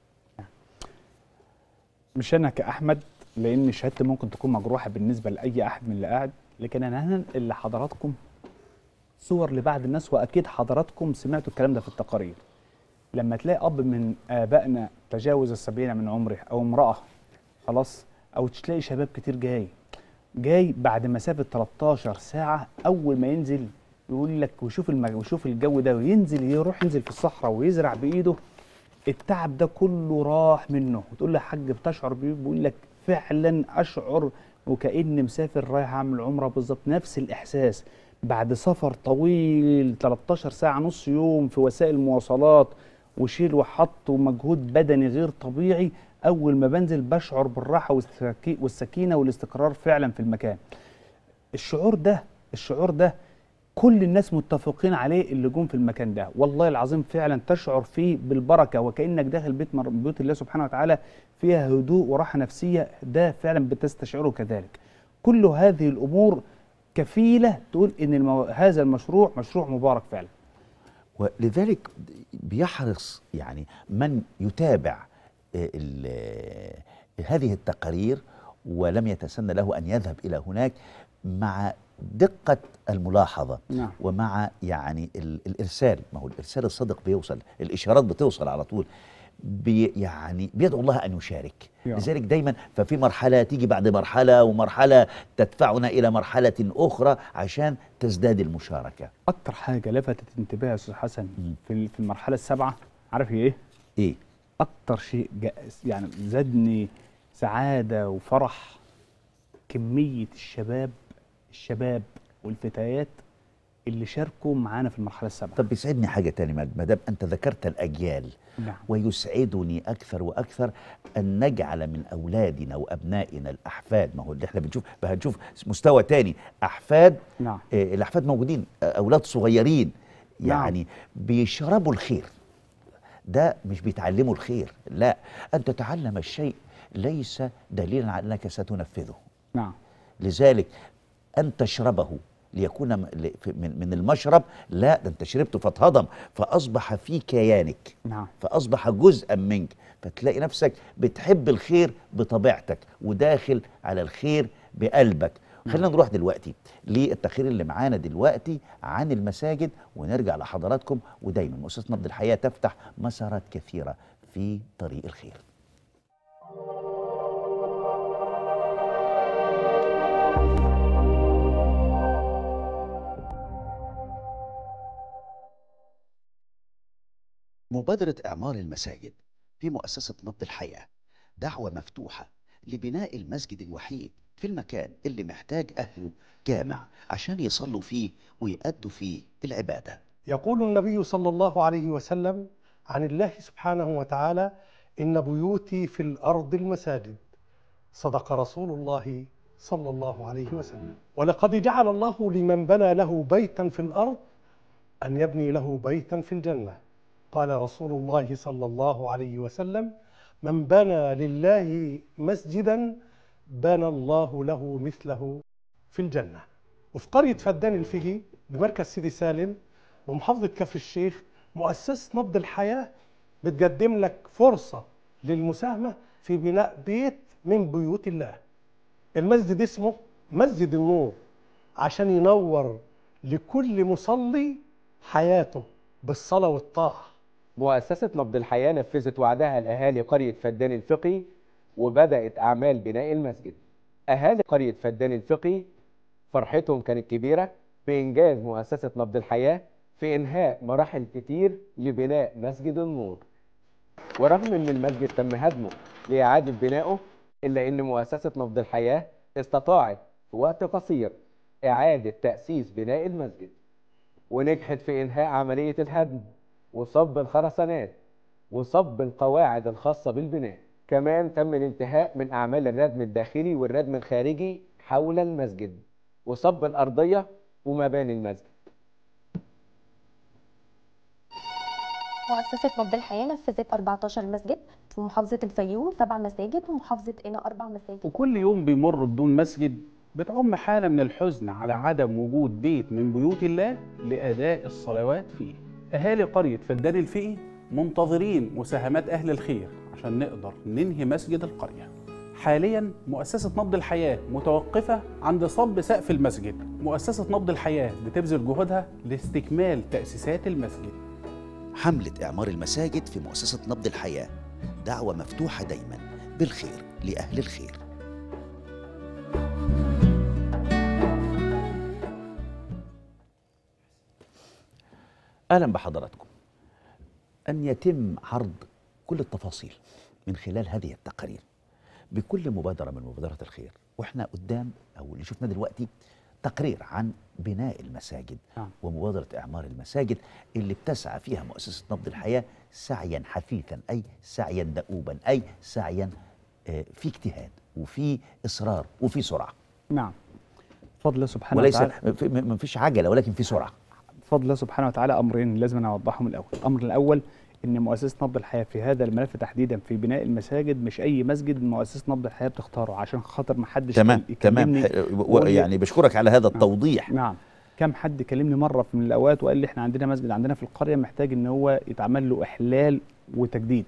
S3: مش أنا كأحمد، لأن شهادتي ممكن تكون مجروحة بالنسبة لأي أحد من اللي قاعد، لكن أنا هنقل لحضراتكم صور لبعض الناس، وأكيد حضراتكم سمعتوا الكلام ده في التقارير. لما تلاقي أب من آبائنا تجاوز السبعين من عمره، أو امرأة خلاص، أو تلاقي شباب كتير جاي جاي بعد مسافة تلتاشر ساعة، أول ما ينزل يقول لك وشوف المج... وشوف الجو ده، وينزل يروح ينزل في الصحراء ويزرع بإيده، التعب ده كله راح منه. وتقول له يا حاج بتشعر بيه؟ بيقول لك فعلا أشعر وكأني مسافر رايح أعمل عمرة بالظبط، نفس الإحساس. بعد سفر طويل تلتاشر ساعة، نص يوم في وسائل المواصلات، وشيل وحط ومجهود بدني غير طبيعي، أول ما بنزل بشعر بالراحة والسكي- والسكينة والاستقرار فعلا في المكان. الشعور ده الشعور ده كل الناس متفقين عليه اللي جم في المكان ده، والله العظيم فعلا تشعر فيه بالبركة، وكأنك داخل بيت من بيوت الله سبحانه وتعالى فيها هدوء وراحة نفسية، ده فعلا بتستشعره كذلك. كل هذه الأمور كفيلة تقول إن المو... هذا المشروع مشروع مبارك فعلا.
S2: ولذلك بيحرص يعني من يتابع آه، ال- آه، هذه التقارير، ولم يتسنى له أن يذهب إلى هناك، مع دقة الملاحظة
S3: نعم.
S2: ومع يعني ال- الإرسال. ما هو الإرسال الصادق بيوصل، الإشارات بتوصل على طول، بي يعني بيدعو الله أن يشارك.
S3: يا.
S2: لذلك دايما ففي مرحلة تيجي بعد مرحلة، ومرحلة تدفعنا إلى مرحلة أخرى عشان تزداد المشاركة.
S3: أكتر حاجة لفتت انتباهي يا أستاذ حسن
S2: مم.
S3: في في المرحلة السابعة، عارف هي إيه؟
S2: إيه؟
S3: أكتر شيء جا- يعني زادني سعادة وفرح، كمية الشباب الشباب والفتيات اللي شاركوا معانا في المرحلة السابعة.
S2: طب بيسعدني حاجة تاني، ما دام أنت ذكرت الأجيال،
S3: نعم.
S2: ويسعدني أكثر وأكثر أن نجعل من أولادنا وأبنائنا الأحفاد. ما هو اللي احنا بنشوف هنشوف مستوى تاني، أحفاد.
S3: نعم.
S2: آه الأحفاد موجودين، آه أولاد صغيرين
S3: نعم.
S2: يعني بيشربوا الخير. ده مش بيتعلموا الخير، لا، أن تتعلم الشيء ليس دليلا على أنك ستنفذه.
S3: نعم.
S2: لذلك أن تشربه ليكون م- ل- في- من من المشرب، لا، ده أنت شربته فاتهضم، فأصبح في كيانك،
S3: نعم.
S2: فأصبح جزءا منك، فتلاقي نفسك بتحب الخير بطبيعتك، وداخل على الخير بقلبك. خلينا نروح دلوقتي للتقرير اللي معانا دلوقتي عن المساجد، ونرجع لحضراتكم. ودايما مؤسسة نبض الحياة تفتح مسارات كثيرة في طريق الخير. مبادرة إعمار المساجد في مؤسسة نبض الحياة دعوة مفتوحة لبناء المسجد الوحيد في المكان اللي محتاج أهله جامع عشان يصلوا فيه ويأدوا فيه العبادة.
S5: يقول النبي صلى الله عليه وسلم عن الله سبحانه وتعالى: إن بيوتي في الأرض المساجد. صدق رسول الله صلى الله عليه وسلم. ولقد جعل الله لمن بنى له بيتا في الأرض أن يبني له بيتا في الجنة. قال رسول الله صلى الله عليه وسلم: من بنى لله مسجدا بنى الله له مثله في الجنة. وفي قرية فدان الفقي بمركز سيدي سالم ومحافظة كفر الشيخ، مؤسسة نبض الحياة بتقدم لك فرصة للمساهمة في بناء بيت من بيوت الله. المسجد اسمه مسجد النور، عشان ينور لكل مصلي حياته بالصلاة والطاعة.
S6: مؤسسة نبض الحياة نفذت وعدها لأهالي قرية فدان الفقي وبدأت أعمال بناء المسجد. أهالي قرية فدان الفقي فرحتهم كانت كبيرة بإنجاز مؤسسة نبض الحياة في إنهاء مراحل كتير لبناء مسجد النور. ورغم إن المسجد تم هدمه لإعادة بنائه، إلا إن مؤسسة نبض الحياة استطاعت في وقت قصير إعادة تأسيس بناء المسجد، ونجحت في إنهاء عملية الهدم وصب الخرسانات وصب القواعد الخاصة بالبناء. كمان تم الانتهاء من أعمال الردم الداخلي والردم الخارجي حول المسجد وصب الأرضية ومباني المسجد.
S4: مؤسسة نبض الحياة نفذت أربعتاشر مسجد في محافظة الفيوم، سبع مساجد، ومحافظة قنا أربع مساجد.
S7: وكل يوم بيمر بدون مسجد بتعم حالة من الحزن على عدم وجود بيت من بيوت الله لأداء الصلوات فيه. أهالي قرية فدان الفقي منتظرين مساهمات أهل الخير عشان نقدر ننهي مسجد القرية. حاليا مؤسسة نبض الحياة متوقفة عند صب سقف المسجد. مؤسسة نبض الحياة بتبذل جهودها لاستكمال تأسيسات المسجد.
S2: حملة إعمار المساجد في مؤسسة نبض الحياة دعوة مفتوحة دايما بالخير لأهل الخير. أهلا بحضراتكم. أن يتم عرض كل التفاصيل من خلال هذه التقارير بكل مبادرة من مبادرات الخير، وإحنا قدام أو اللي شفنا دلوقتي تقرير عن بناء المساجد
S3: نعم.
S2: ومبادرة إعمار المساجد اللي بتسعى فيها مؤسسة نبض الحياة سعيا حثيثا، أي سعيا دؤوبا، أي سعيا في اجتهاد وفي إصرار وفي سرعة.
S3: نعم، بفضل الله سبحانه
S2: وليس
S3: وتعالى.
S2: ما فيش عجلة ولكن في سرعة.
S3: بفضل الله سبحانه وتعالى أمرين لازم أوضحهم الأول. الأمر الأول إن مؤسسة نبض الحياة في هذا الملف تحديدا في بناء المساجد مش أي مسجد مؤسسة نبض الحياة بتختاره، عشان خاطر ما حدش
S2: تمام تمام
S3: و...
S2: يعني بشكرك على هذا التوضيح.
S3: نعم. كم حد كلمني مرة من الأوقات وقال لي إحنا عندنا مسجد عندنا في القرية محتاج إن هو يتعمل له إحلال وتجديد.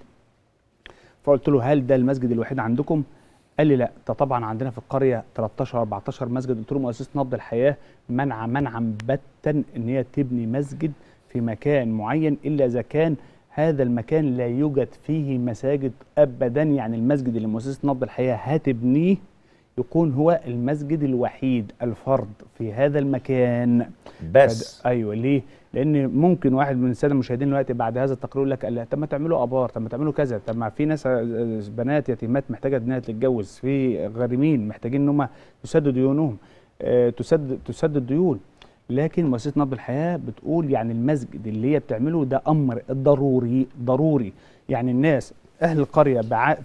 S3: فقلت له هل ده المسجد الوحيد عندكم؟ قال لي لا، ده طبعا عندنا في القرية تلتاشر أربعتاشر مسجد. قلت له مؤسسة نبض الحياة منع منعا باتا إن هي تبني مسجد في مكان معين إلا إذا كان هذا المكان لا يوجد فيه مساجد أبدا. يعني المسجد اللي مؤسسة نبض الحياة هتبنيه يكون هو المسجد الوحيد الفرد في هذا المكان
S2: بس.
S3: ايوه. ليه؟ لان ممكن واحد من الساده المشاهدين دلوقتي بعد هذا التقرير يقول لك لا، طب ما تعملوا ابار، طب ما تعملوا كذا، طب ما في ناس بنات يتيمات محتاجه انها تتجوز، في غارمين محتاجين ان هم تسدد ديونهم، آه تسدد تسدد ديون. لكن مؤسسه نبض الحياه بتقول يعني المسجد اللي هي بتعمله ده امر ضروري ضروري. يعني الناس أهل القرية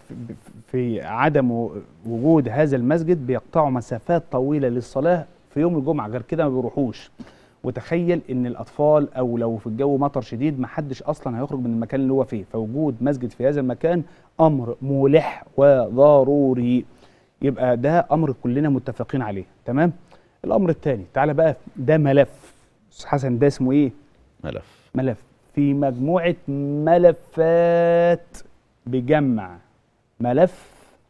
S3: في عدم وجود هذا المسجد بيقطعوا مسافات طويلة للصلاة في يوم الجمعة، غير كده ما بيروحوش. وتخيل إن الأطفال أو لو في الجو مطر شديد ما حدش أصلا هيخرج من المكان اللي هو فيه، فوجود مسجد في هذا المكان أمر ملح وضروري. يبقى ده أمر كلنا متفقين عليه. تمام؟ الأمر الثاني، تعالى بقى، ده ملف حسن، ده اسمه إيه؟
S2: ملف
S3: ملف في مجموعة ملفات بجمع ملف،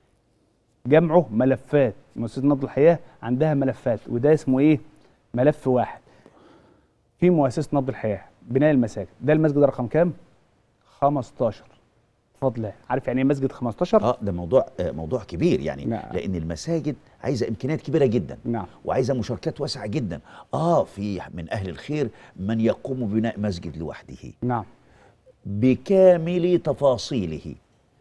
S3: جمعه ملفات. مؤسسة نبض الحياة عندها ملفات، وده اسمه ايه؟ ملف واحد في مؤسسة نبض الحياة بناء المساجد. ده المسجد رقم كام؟ خمستاشر. بفضل الله. عارف يعني ايه مسجد خمستاشر؟
S2: اه ده موضوع آه موضوع كبير يعني. نعم. لان المساجد عايزه امكانيات كبيره جدا.
S3: نعم.
S2: وعايزه مشاركات واسعه جدا. اه في من اهل الخير من يقوم ببناء مسجد لوحده.
S3: نعم.
S2: بكامل تفاصيله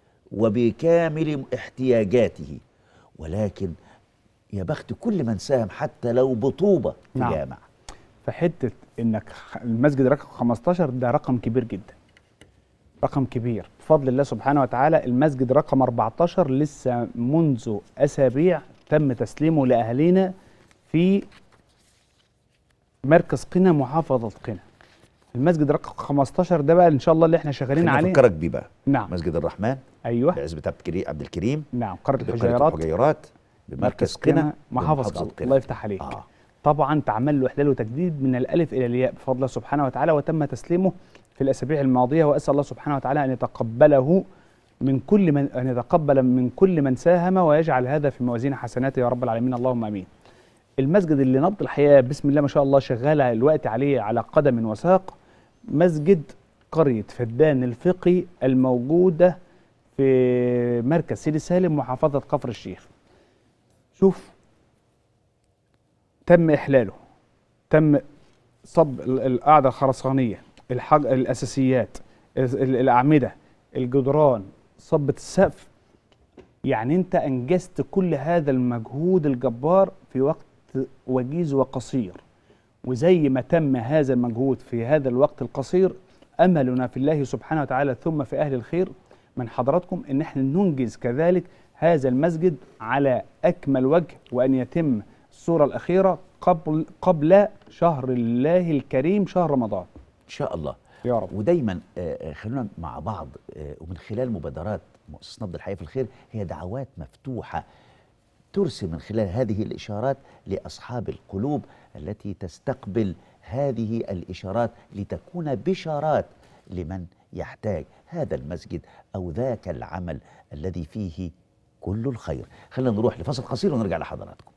S2: وبكامل احتياجاته، ولكن يا بخت كل من ساهم حتى لو بطوبة في
S3: نعم.
S2: جامع.
S3: فحتة انك المسجد رقم خمستاشر ده رقم كبير جدا، رقم كبير بفضل الله سبحانه وتعالى. المسجد رقم أربعتاشر لسه منذ أسابيع تم تسليمه لأهالينا في مركز قنا محافظة قنا. المسجد رقم خمستاشر ده بقى ان شاء الله اللي احنا شغالين عليه.
S2: نفكرك بيه بقى.
S3: نعم.
S2: مسجد الرحمن.
S3: ايوه.
S2: بعزبة عبد الكريم.
S3: نعم. قرية الحجيرات.
S2: الحجيرات بمركز قنا
S3: محافظة قنا. الله يفتح عليك.
S2: آه.
S3: طبعا تعمل له احلال وتجديد من الالف الى الياء بفضل الله سبحانه وتعالى، وتم تسليمه في الاسابيع الماضيه، واسال الله سبحانه وتعالى ان يتقبله من كل من ان يتقبل من كل من ساهم ويجعل هذا في موازين حسناته يا رب العالمين، اللهم امين. المسجد اللي نبض الحياه بسم الله ما شاء الله شغاله الوقت عليه على قدم وساق، مسجد قرية فدان الفقي الموجودة في مركز سيدي سالم محافظة كفر الشيخ. شوف، تم إحلاله، تم صب ال- القاعده الخرسانيه، الحاج الاساسيات، ال- الاعمده، الجدران، صبة السقف. يعني انت انجزت كل هذا المجهود الجبار في وقت وجيز وقصير. وزي ما تم هذا المجهود في هذا الوقت القصير، املنا في الله سبحانه وتعالى ثم في اهل الخير من حضراتكم ان احنا ننجز كذلك هذا المسجد على اكمل وجه، وان يتم الصوره الاخيره قبل قبل شهر الله الكريم شهر رمضان
S2: ان شاء الله
S3: يا رب.
S2: ودايما آه، آه، خلونا مع بعض آه، ومن خلال مبادرات مؤسسة نبض الحياة في الخير، هي دعوات مفتوحة ترسل من خلال هذه الإشارات لأصحاب القلوب التي تستقبل هذه الإشارات لتكون بشارات لمن يحتاج هذا المسجد أو ذاك العمل الذي فيه كل الخير. خلينا نروح لفصل قصير ونرجع لحضراتكم.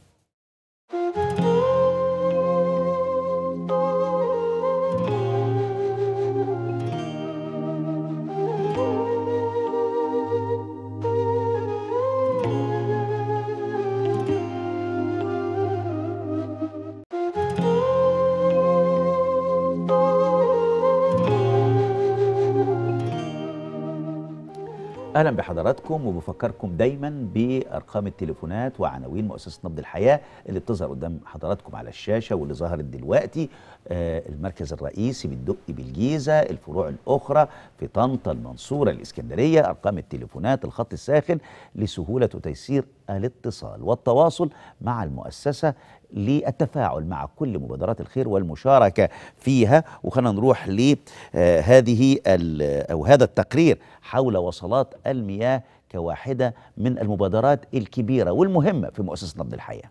S2: اهلا بحضراتكم، وبفكركم دايما بارقام التليفونات وعناوين مؤسسه نبض الحياه اللي بتظهر قدام حضراتكم على الشاشه واللي ظهرت دلوقتي. آه المركز الرئيسي بالدقي بالجيزه، الفروع الاخرى في طنطا، المنصوره، الاسكندريه. ارقام التليفونات، الخط الساخن لسهوله وتيسير الاتصال والتواصل مع المؤسسه للتفاعل مع كل مبادرات الخير والمشاركه فيها. وخلينا نروح لهذه او هذا التقرير حول وصلات المياه كواحده من المبادرات الكبيره والمهمه في مؤسسه نبض الحياه.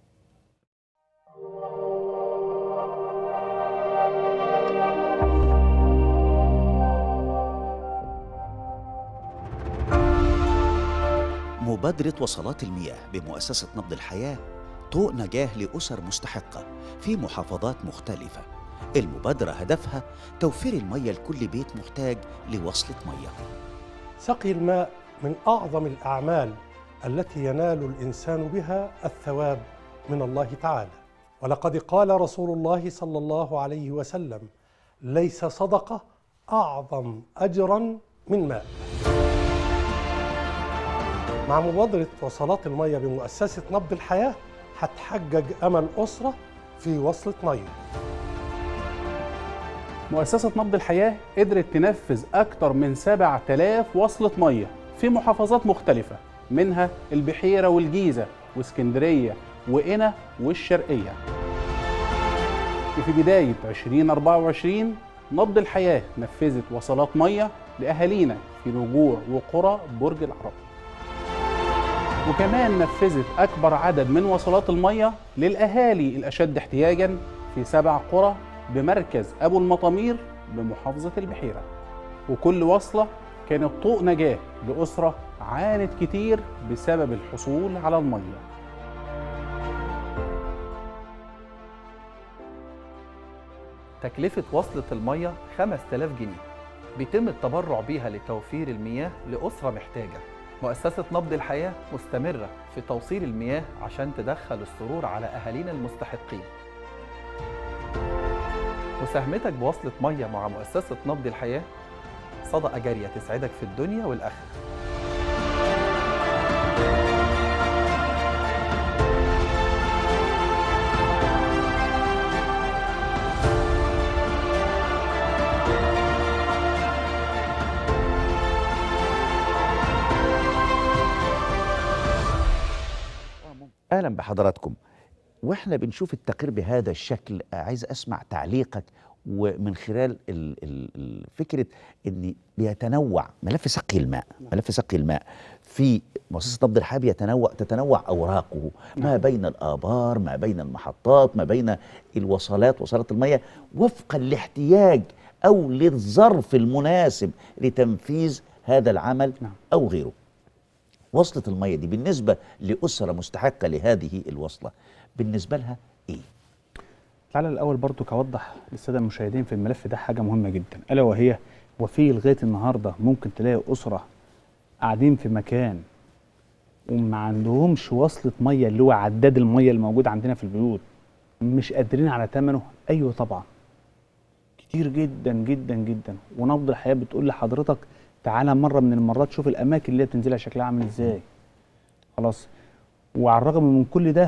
S2: مبادرة وصلات المياه بمؤسسة نبض الحياة ضوء نجاة لأسر مستحقة في محافظات مختلفة. المبادرة هدفها توفير المياه لكل بيت محتاج لوصلة مياه.
S5: سقي الماء من أعظم الأعمال التي ينال الإنسان بها الثواب من الله تعالى، ولقد قال رسول الله صلى الله عليه وسلم: ليس صدقة أعظم أجرا من ماء. مع مبادرة وصلات المياه بمؤسسة نبض الحياة هتحجج أمل أسرة في وصلة مياه.
S7: مؤسسة نبض الحياة قدرت تنفذ أكتر من سبعة آلاف وصلة مية في محافظات مختلفة، منها البحيرة والجيزة واسكندرية وقنا والشرقية. وفي بداية ألفين وأربعة وعشرين نبض الحياة نفذت وصلات مية لأهالينا في رجوع وقرى برج العرب، وكمان نفذت أكبر عدد من وصلات المية للأهالي الأشد احتياجاً في سبع قرى بمركز أبو المطامير بمحافظة البحيرة. وكل وصلة كانت طوق نجاة لأسرة عانت كتير بسبب الحصول على المية.
S8: تكلفة وصلة المية خمسة آلاف جنيه، بيتم التبرع بيها لتوفير المياه لأسرة محتاجة. مؤسسة نبض الحياة مستمرة في توصيل المياه عشان تدخل السرور على أهالينا المستحقين. مساهمتك بوصلة مية مع مؤسسة نبض الحياة صدقة جارية تسعدك في الدنيا والآخرة.
S2: اهلا بحضراتكم. واحنا بنشوف التقرير بهذا الشكل، عايز اسمع تعليقك ومن خلال ال ال فكره ان بيتنوع ملف سقي الماء، ملف سقي الماء في مؤسسه نبض الحياه بيتنوع تتنوع اوراقه ما بين الابار، ما بين المحطات، ما بين الوصلات، وصلات المياه وفقا لاحتياج او للظرف المناسب لتنفيذ هذا العمل او غيره. وصلة المية دي بالنسبة لأسرة مستحقة لهذه الوصلة بالنسبة لها إيه؟
S3: تعالى الأول برضو كوضح للسادة المشاهدين في الملف ده حاجة مهمة جدا، ألا وهي وفي لغاية النهاردة ممكن تلاقي أسرة قاعدين في مكان وما عندهمش وصلة مية اللي هو عداد المية الموجود عندنا في البيوت، مش قادرين على ثمنه. أيوة طبعا كتير جدا جدا جدا. ونبض الحياه بتقول لحضرتك تعالى مره من المرات شوف الاماكن اللي هي بتنزلها شكلها عامل ازاي. خلاص. وعلى الرغم من كل ده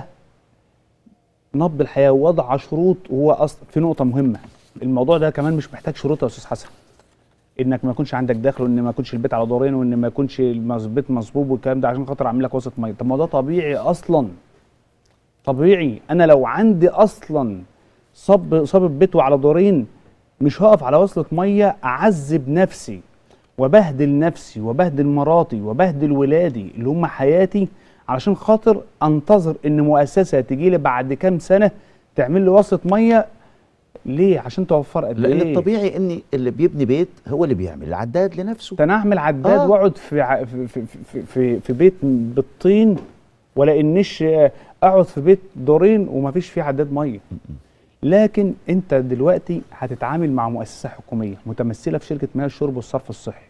S3: نبض الحياه وضع شروط. وهو اصلا في نقطه مهمه، الموضوع ده كمان مش محتاج شروط يا استاذ حسن، انك ما يكونش عندك دخل، وان ما يكونش البيت على دورين، وان ما يكونش البيت مصبوب والكلام ده عشان خاطر اعمل لك وسط ميه. طب ما ده طبيعي اصلا، طبيعي. انا لو عندي اصلا صب صب بيت وعلى دورين مش هقف على وصلة ميه اعذب نفسي وبهدل نفسي وبهدل مراتي وبهدل ولادي اللي هم حياتي علشان خاطر انتظر ان مؤسسه تجي لي بعد كام سنه تعمل لي وصلة ميه. ليه؟ عشان توفر قد ايه؟
S2: لان الطبيعي ان اللي بيبني بيت هو اللي بيعمل العداد لنفسه.
S3: انا اعمل عداد
S2: آه.
S3: واقعد في, ع- في, في, في, في, في بيت بالطين، ولا انيش اقعد في بيت دورين ومفيش فيه عداد ميه. لكن انت دلوقتي هتتعامل مع مؤسسه حكوميه متمثله في شركه مياه الشرب والصرف الصحي.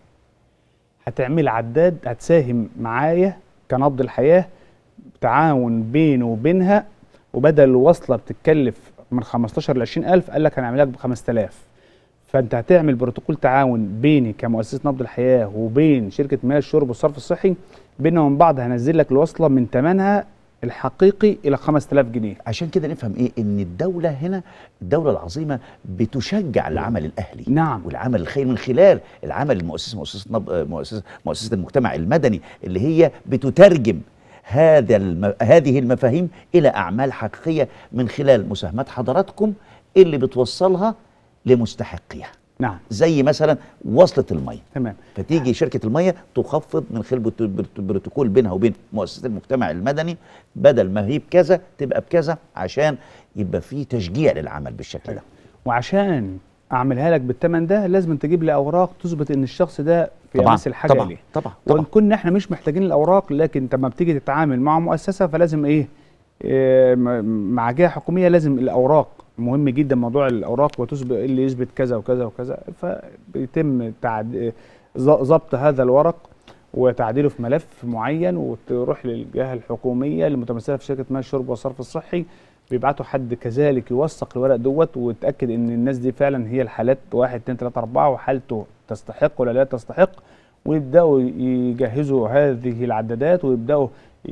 S3: هتعمل عداد، هتساهم معايا كنبض الحياه تعاون بينه وبينها، وبدل الوصله بتتكلف من خمستاشر ل عشرين ألف قال لك هنعمل لك ب خمسة آلاف. فانت هتعمل بروتوكول تعاون بيني كمؤسسه نبض الحياه وبين شركه مياه الشرب والصرف الصحي، بيننا وبين بعض هنزل لك الوصله من ثمنها الحقيقي الى خمسة آلاف جنيه.
S2: عشان كده نفهم ايه ان الدوله هنا، الدوله العظيمه بتشجع العمل الاهلي.
S3: نعم.
S2: والعمل الخيري من خلال العمل المؤسسه مؤسسه نب... مؤسسه مؤسسه المجتمع المدني اللي هي بتترجم هذا الم... هذه المفاهيم الى اعمال حقيقيه من خلال مساهمات حضراتكم اللي بتوصلها لمستحقيها.
S3: نعم.
S2: زي مثلا وصلة المية.
S3: تمام.
S2: فتيجي شركة المية تخفض من خلال بروتو- بروتو- بروتوكول بينها وبين مؤسسة المجتمع المدني، بدل ما هي بكذا تبقى بكذا، عشان يبقى في تشجيع للعمل بالشكل ده.
S3: وعشان اعملها لك بالثمن ده لازم تجيب لي اوراق تثبت ان الشخص ده في
S2: طبعا
S3: امس الحاجه
S2: طبعا
S3: ليه.
S2: طبعا
S3: وان
S2: طبعا
S3: كنا احنا مش محتاجين الاوراق، لكن انت لما بتيجي تتعامل مع مؤسسه فلازم ايه, إيه م- مع جهه حكوميه لازم الاوراق مهم جدا. موضوع الاوراق وتثبت اللي يثبت كذا وكذا وكذا، فبيتم تعد... ظ- ضبط هذا الورق وتعديله في ملف معين، وتروح للجهه الحكوميه المتمثله في شركه مياه الشرب والصرف الصحي، بيبعتوا حد كذلك يوثق الورق دوت ويتاكد ان الناس دي فعلا هي الحالات واحد اتنين تلاته اربعه وحالته تستحق ولا لا تستحق، ويبداوا يجهزوا هذه العدادات ويبداوا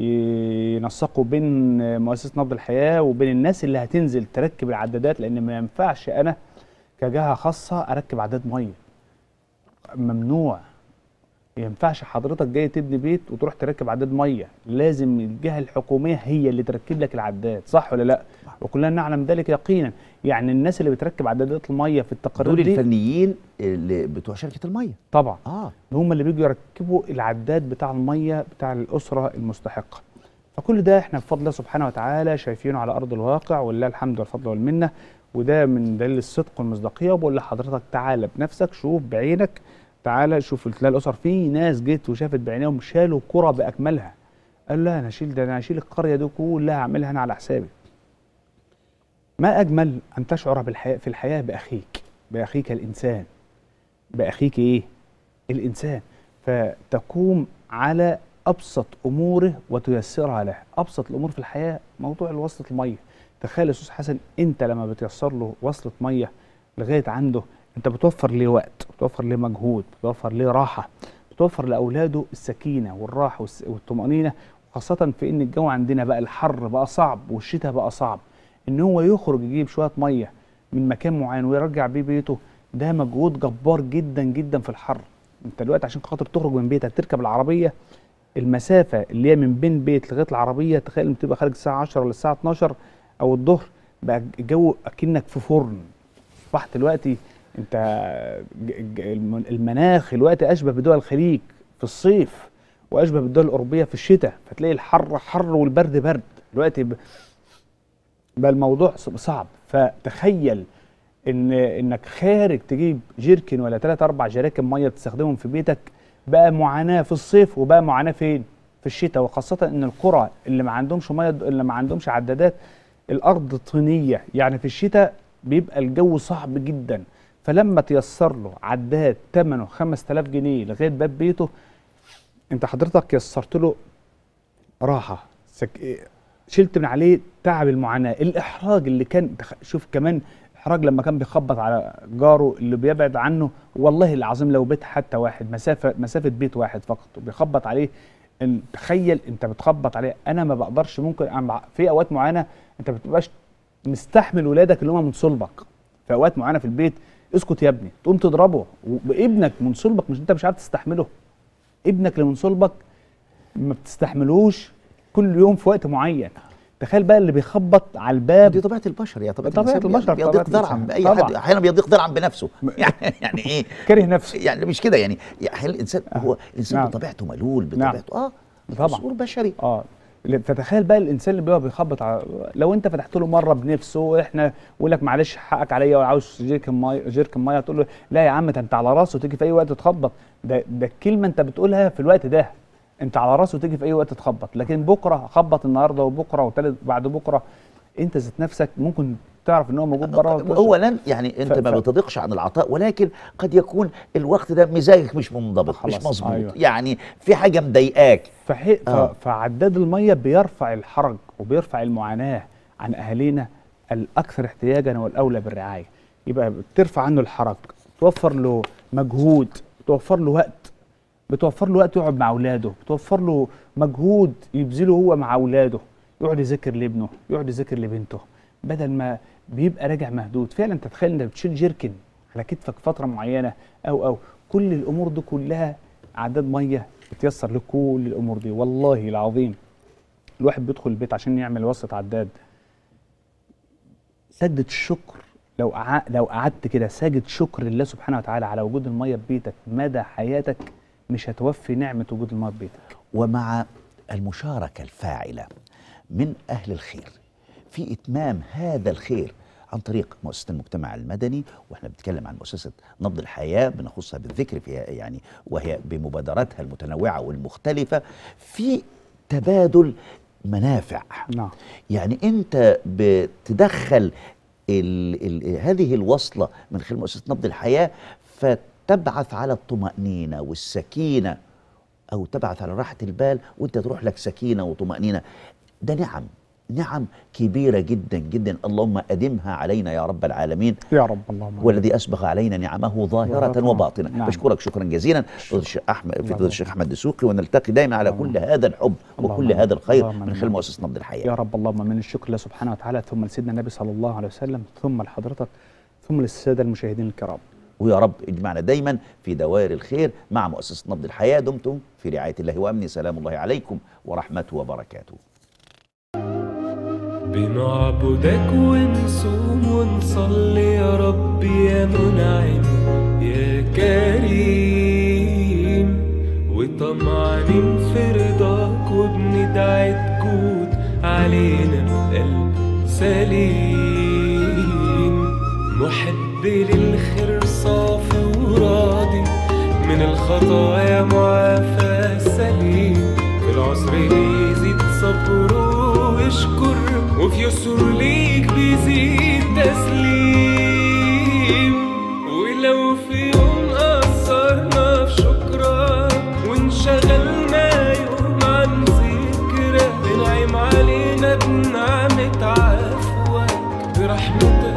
S3: ينسقوا بين مؤسسه نبض الحياه وبين الناس اللي هتنزل تركب العدادات، لان ما ينفعش انا كجهه خاصه اركب عداد ميه. ممنوع. ما ينفعش حضرتك جاي تبني بيت وتروح تركب عداد ميه، لازم الجهه الحكوميه هي اللي تركب لك العداد، صح ولا لا؟ وكلنا نعلم ذلك يقينا. يعني الناس اللي بتركب عدادات الميه في التقارير
S2: دول
S3: دي
S2: الفنيين اللي بتوع شركة المية.
S3: طبعا
S2: اه
S3: هم اللي بيجوا يركبوا العداد بتاع الميه بتاع الاسره المستحقه. فكل ده احنا بفضل الله سبحانه وتعالى شايفينه على ارض الواقع، ولله الحمد والفضل والمنه، وده من دليل الصدق والمصداقيه. وبقول لحضرتك تعالى بنفسك شوف بعينك، تعالى شوف تلاقي الاسر، في ناس جت وشافت بعينيهم شالوا قرى باكملها. قال لا انا اشيل ده، انا هشيل القريه دي كلها اعملها انا على حسابي. ما اجمل ان تشعر بالحياه في الحياه باخيك، باخيك الانسان، باخيك ايه؟ الانسان، فتقوم على ابسط اموره وتيسرها له. ابسط الامور في الحياه موضوع وصله الميه. تخيل يا استاذ حسن انت لما بتيسر له وصله ميه لغايه عنده، انت بتوفر ليه وقت، بتوفر ليه مجهود، بتوفر ليه راحه، بتوفر لاولاده السكينه والراحه والس- والطمانينه، خاصه في ان الجو عندنا بقى الحر بقى صعب والشتاء بقى صعب. ان هو يخرج يجيب شويه ميه من مكان معين ويرجع بيه بيته، ده مجهود جبار جدا جدا في الحر. انت دلوقتي عشان خاطر تخرج من بيتك تركب العربيه، المسافه اللي هي من بين بيت لغايه العربيه، تخيل لما تبقى خارج الساعه عشرة ولا الساعه اتناشر او الظهر، بقى الجو اكنك في فرن. اصبحت دلوقتي انت ج- ج- الم- المناخ دلوقتي اشبه بدول الخليج في الصيف واشبه بالدول الاوروبيه في الشتاء، فتلاقي الحر حر والبرد برد. دلوقتي ب- بقى الموضوع ص- صعب. فتخيل ان انك خارج تجيب جيركن ولا ثلاث اربع جراكن ميه تستخدمهم في بيتك، بقى معاناه في الصيف وبقى معاناه فين؟ في الشتاء. وخاصه ان القرى اللي ما عندهمش ميه، اللي ما عندهمش عدادات، الارض طينيه، يعني في الشتاء بيبقى الجو صعب جدا. فلما تيسر له عداد ثمنه خمسة آلاف جنيه لغايه باب بيته، انت حضرتك يسرت له راحه، سك... شلت من عليه تعب المعاناه، الاحراج اللي كان. تخ- شوف كمان الحراج لما كان بيخبط على جاره اللي بيبعد عنه، والله العظيم لو بيت حتى واحد، مسافه مسافه بيت واحد فقط وبيخبط عليه، إن تخيل انت بتخبط عليه. انا ما بقدرش، ممكن أنا في اوقات معينه انت ما بتبقاش مستحمل ولادك اللي هم من صلبك، في اوقات معينه في البيت اسكت يا ابني تقوم تضربه، وابنك من صلبك مش انت مش عارف تستحمله، ابنك اللي من صلبك ما بتستحملوش كل يوم في وقت معين. تخيل بقى اللي بيخبط على الباب.
S2: دي طبيعه البشر يا طبيعه,
S3: طبيعة البشر،
S2: بيضيق ذرعا باي حد، احيانا بيضيق ذرعا بنفسه يعني يعني ايه
S3: كاره نفسه
S2: يعني مش كده يعني احيانا الانسان
S3: آه.
S2: هو الانسان
S3: نعم.
S2: بطبيعته ملول بطبيعته
S3: نعم.
S2: اه
S3: طبعا
S2: قصور بشري
S3: اه. فتخيل بقى الانسان اللي بيبقى بيخبط على، لو انت فتحت له مره بنفسه، احنا بقول لك معلش حقك عليا وعاوز جيركن ميه جيركن ميه، تقول له لا يا عم ده انت على راسه وتيجي في اي وقت تخبط، ده ده الكلمه انت بتقولها في الوقت ده، انت على راسه وتيجي في اي وقت تخبط، لكن بكره خبط النهارده وبكره وثالث بعد بكره، انت ذات نفسك ممكن تعرف ان هو موجود بره.
S2: اولا يعني انت ف... ما بتضيقش عن العطاء، ولكن قد يكون الوقت ده مزاجك مش منضبط مش مظبوط. أيوة. يعني في حاجه مضايقاك.
S3: فحي... آه. فعداد الميه بيرفع الحرج وبيرفع المعاناه عن اهالينا الاكثر احتياجا والاولى بالرعايه، يبقى بترفع عنه الحرج، توفر له مجهود، توفر له وقت، بتوفر له وقت يقعد مع اولاده، بتوفر له مجهود يبذله هو مع اولاده، يقعد يذاكر لابنه، يقعد يذاكر لبنته، بدل ما بيبقى راجع مهدود. فعلا تتخيل انت بتشيل جيركن على كتفك فتره معينه، او او كل الامور دي كلها عداد ميه بتيسر لك كل الامور دي. والله العظيم الواحد بيدخل البيت عشان يعمل وصلة عداد، سجدة الشكر، لو قع... لو قعدت كده ساجد شكر لله سبحانه وتعالى على وجود الميه في بيتك مدى حياتك، مش هتوفي نعمه وجود الميه في بيتك.
S2: ومع المشاركه الفاعله من اهل الخير في إتمام هذا الخير عن طريق مؤسسة المجتمع المدني، واحنا بنتكلم عن مؤسسة نبض الحياة بنخصها بالذكر فيها يعني، وهي بمبادراتها المتنوعة والمختلفة في تبادل منافع.
S3: نعم.
S2: يعني أنت بتدخل ال ال هذه الوصلة من خلال مؤسسة نبض الحياة، فتبعث على الطمأنينة والسكينة، أو تبعث على راحة البال وأنت تروح لك سكينة وطمأنينة. ده نعم نعم كبيرة جدا جدا، اللهم أدمها علينا يا رب العالمين
S3: يا رب. اللهم
S2: والذي أسبغ علينا نعمه ظاهرة وباطنة.
S3: نعم.
S2: بشكرك شكرا جزيلا فضيلة الشيخ أحمد فضيلة الشيخ أحمد دسوقي، ونلتقي دائما على كل هذا الحب وكل هذا الخير من خلال مؤسسة نبض الحياة
S3: يا رب. اللهم من الشكر لله سبحانه وتعالى، ثم لسيدنا النبي صلى الله عليه وسلم، ثم لحضرتك، ثم للسادة المشاهدين الكرام.
S2: ويا رب اجمعنا دايما في دوائر الخير مع مؤسسة نبض الحياة. دمتم في رعاية الله وأمنه، سلام الله عليكم ورحمته وبركاته.
S1: بنعبدك ونصوم ونصلي يا رب يا منعم يا كريم، وطمعانين في رضاك وبندعي تجود علينا بقلب سليم، محب للخير صافي وراضي من الخطايا معافى سليم، في العسر بيزيد صبره واشكر، وفي يسر ليك بيزيد تسليم. ولو في يوم قصرنا في شكرك وانشغلنا يوم عن ذكرك، انعم علينا بنعمة عفوك برحمتك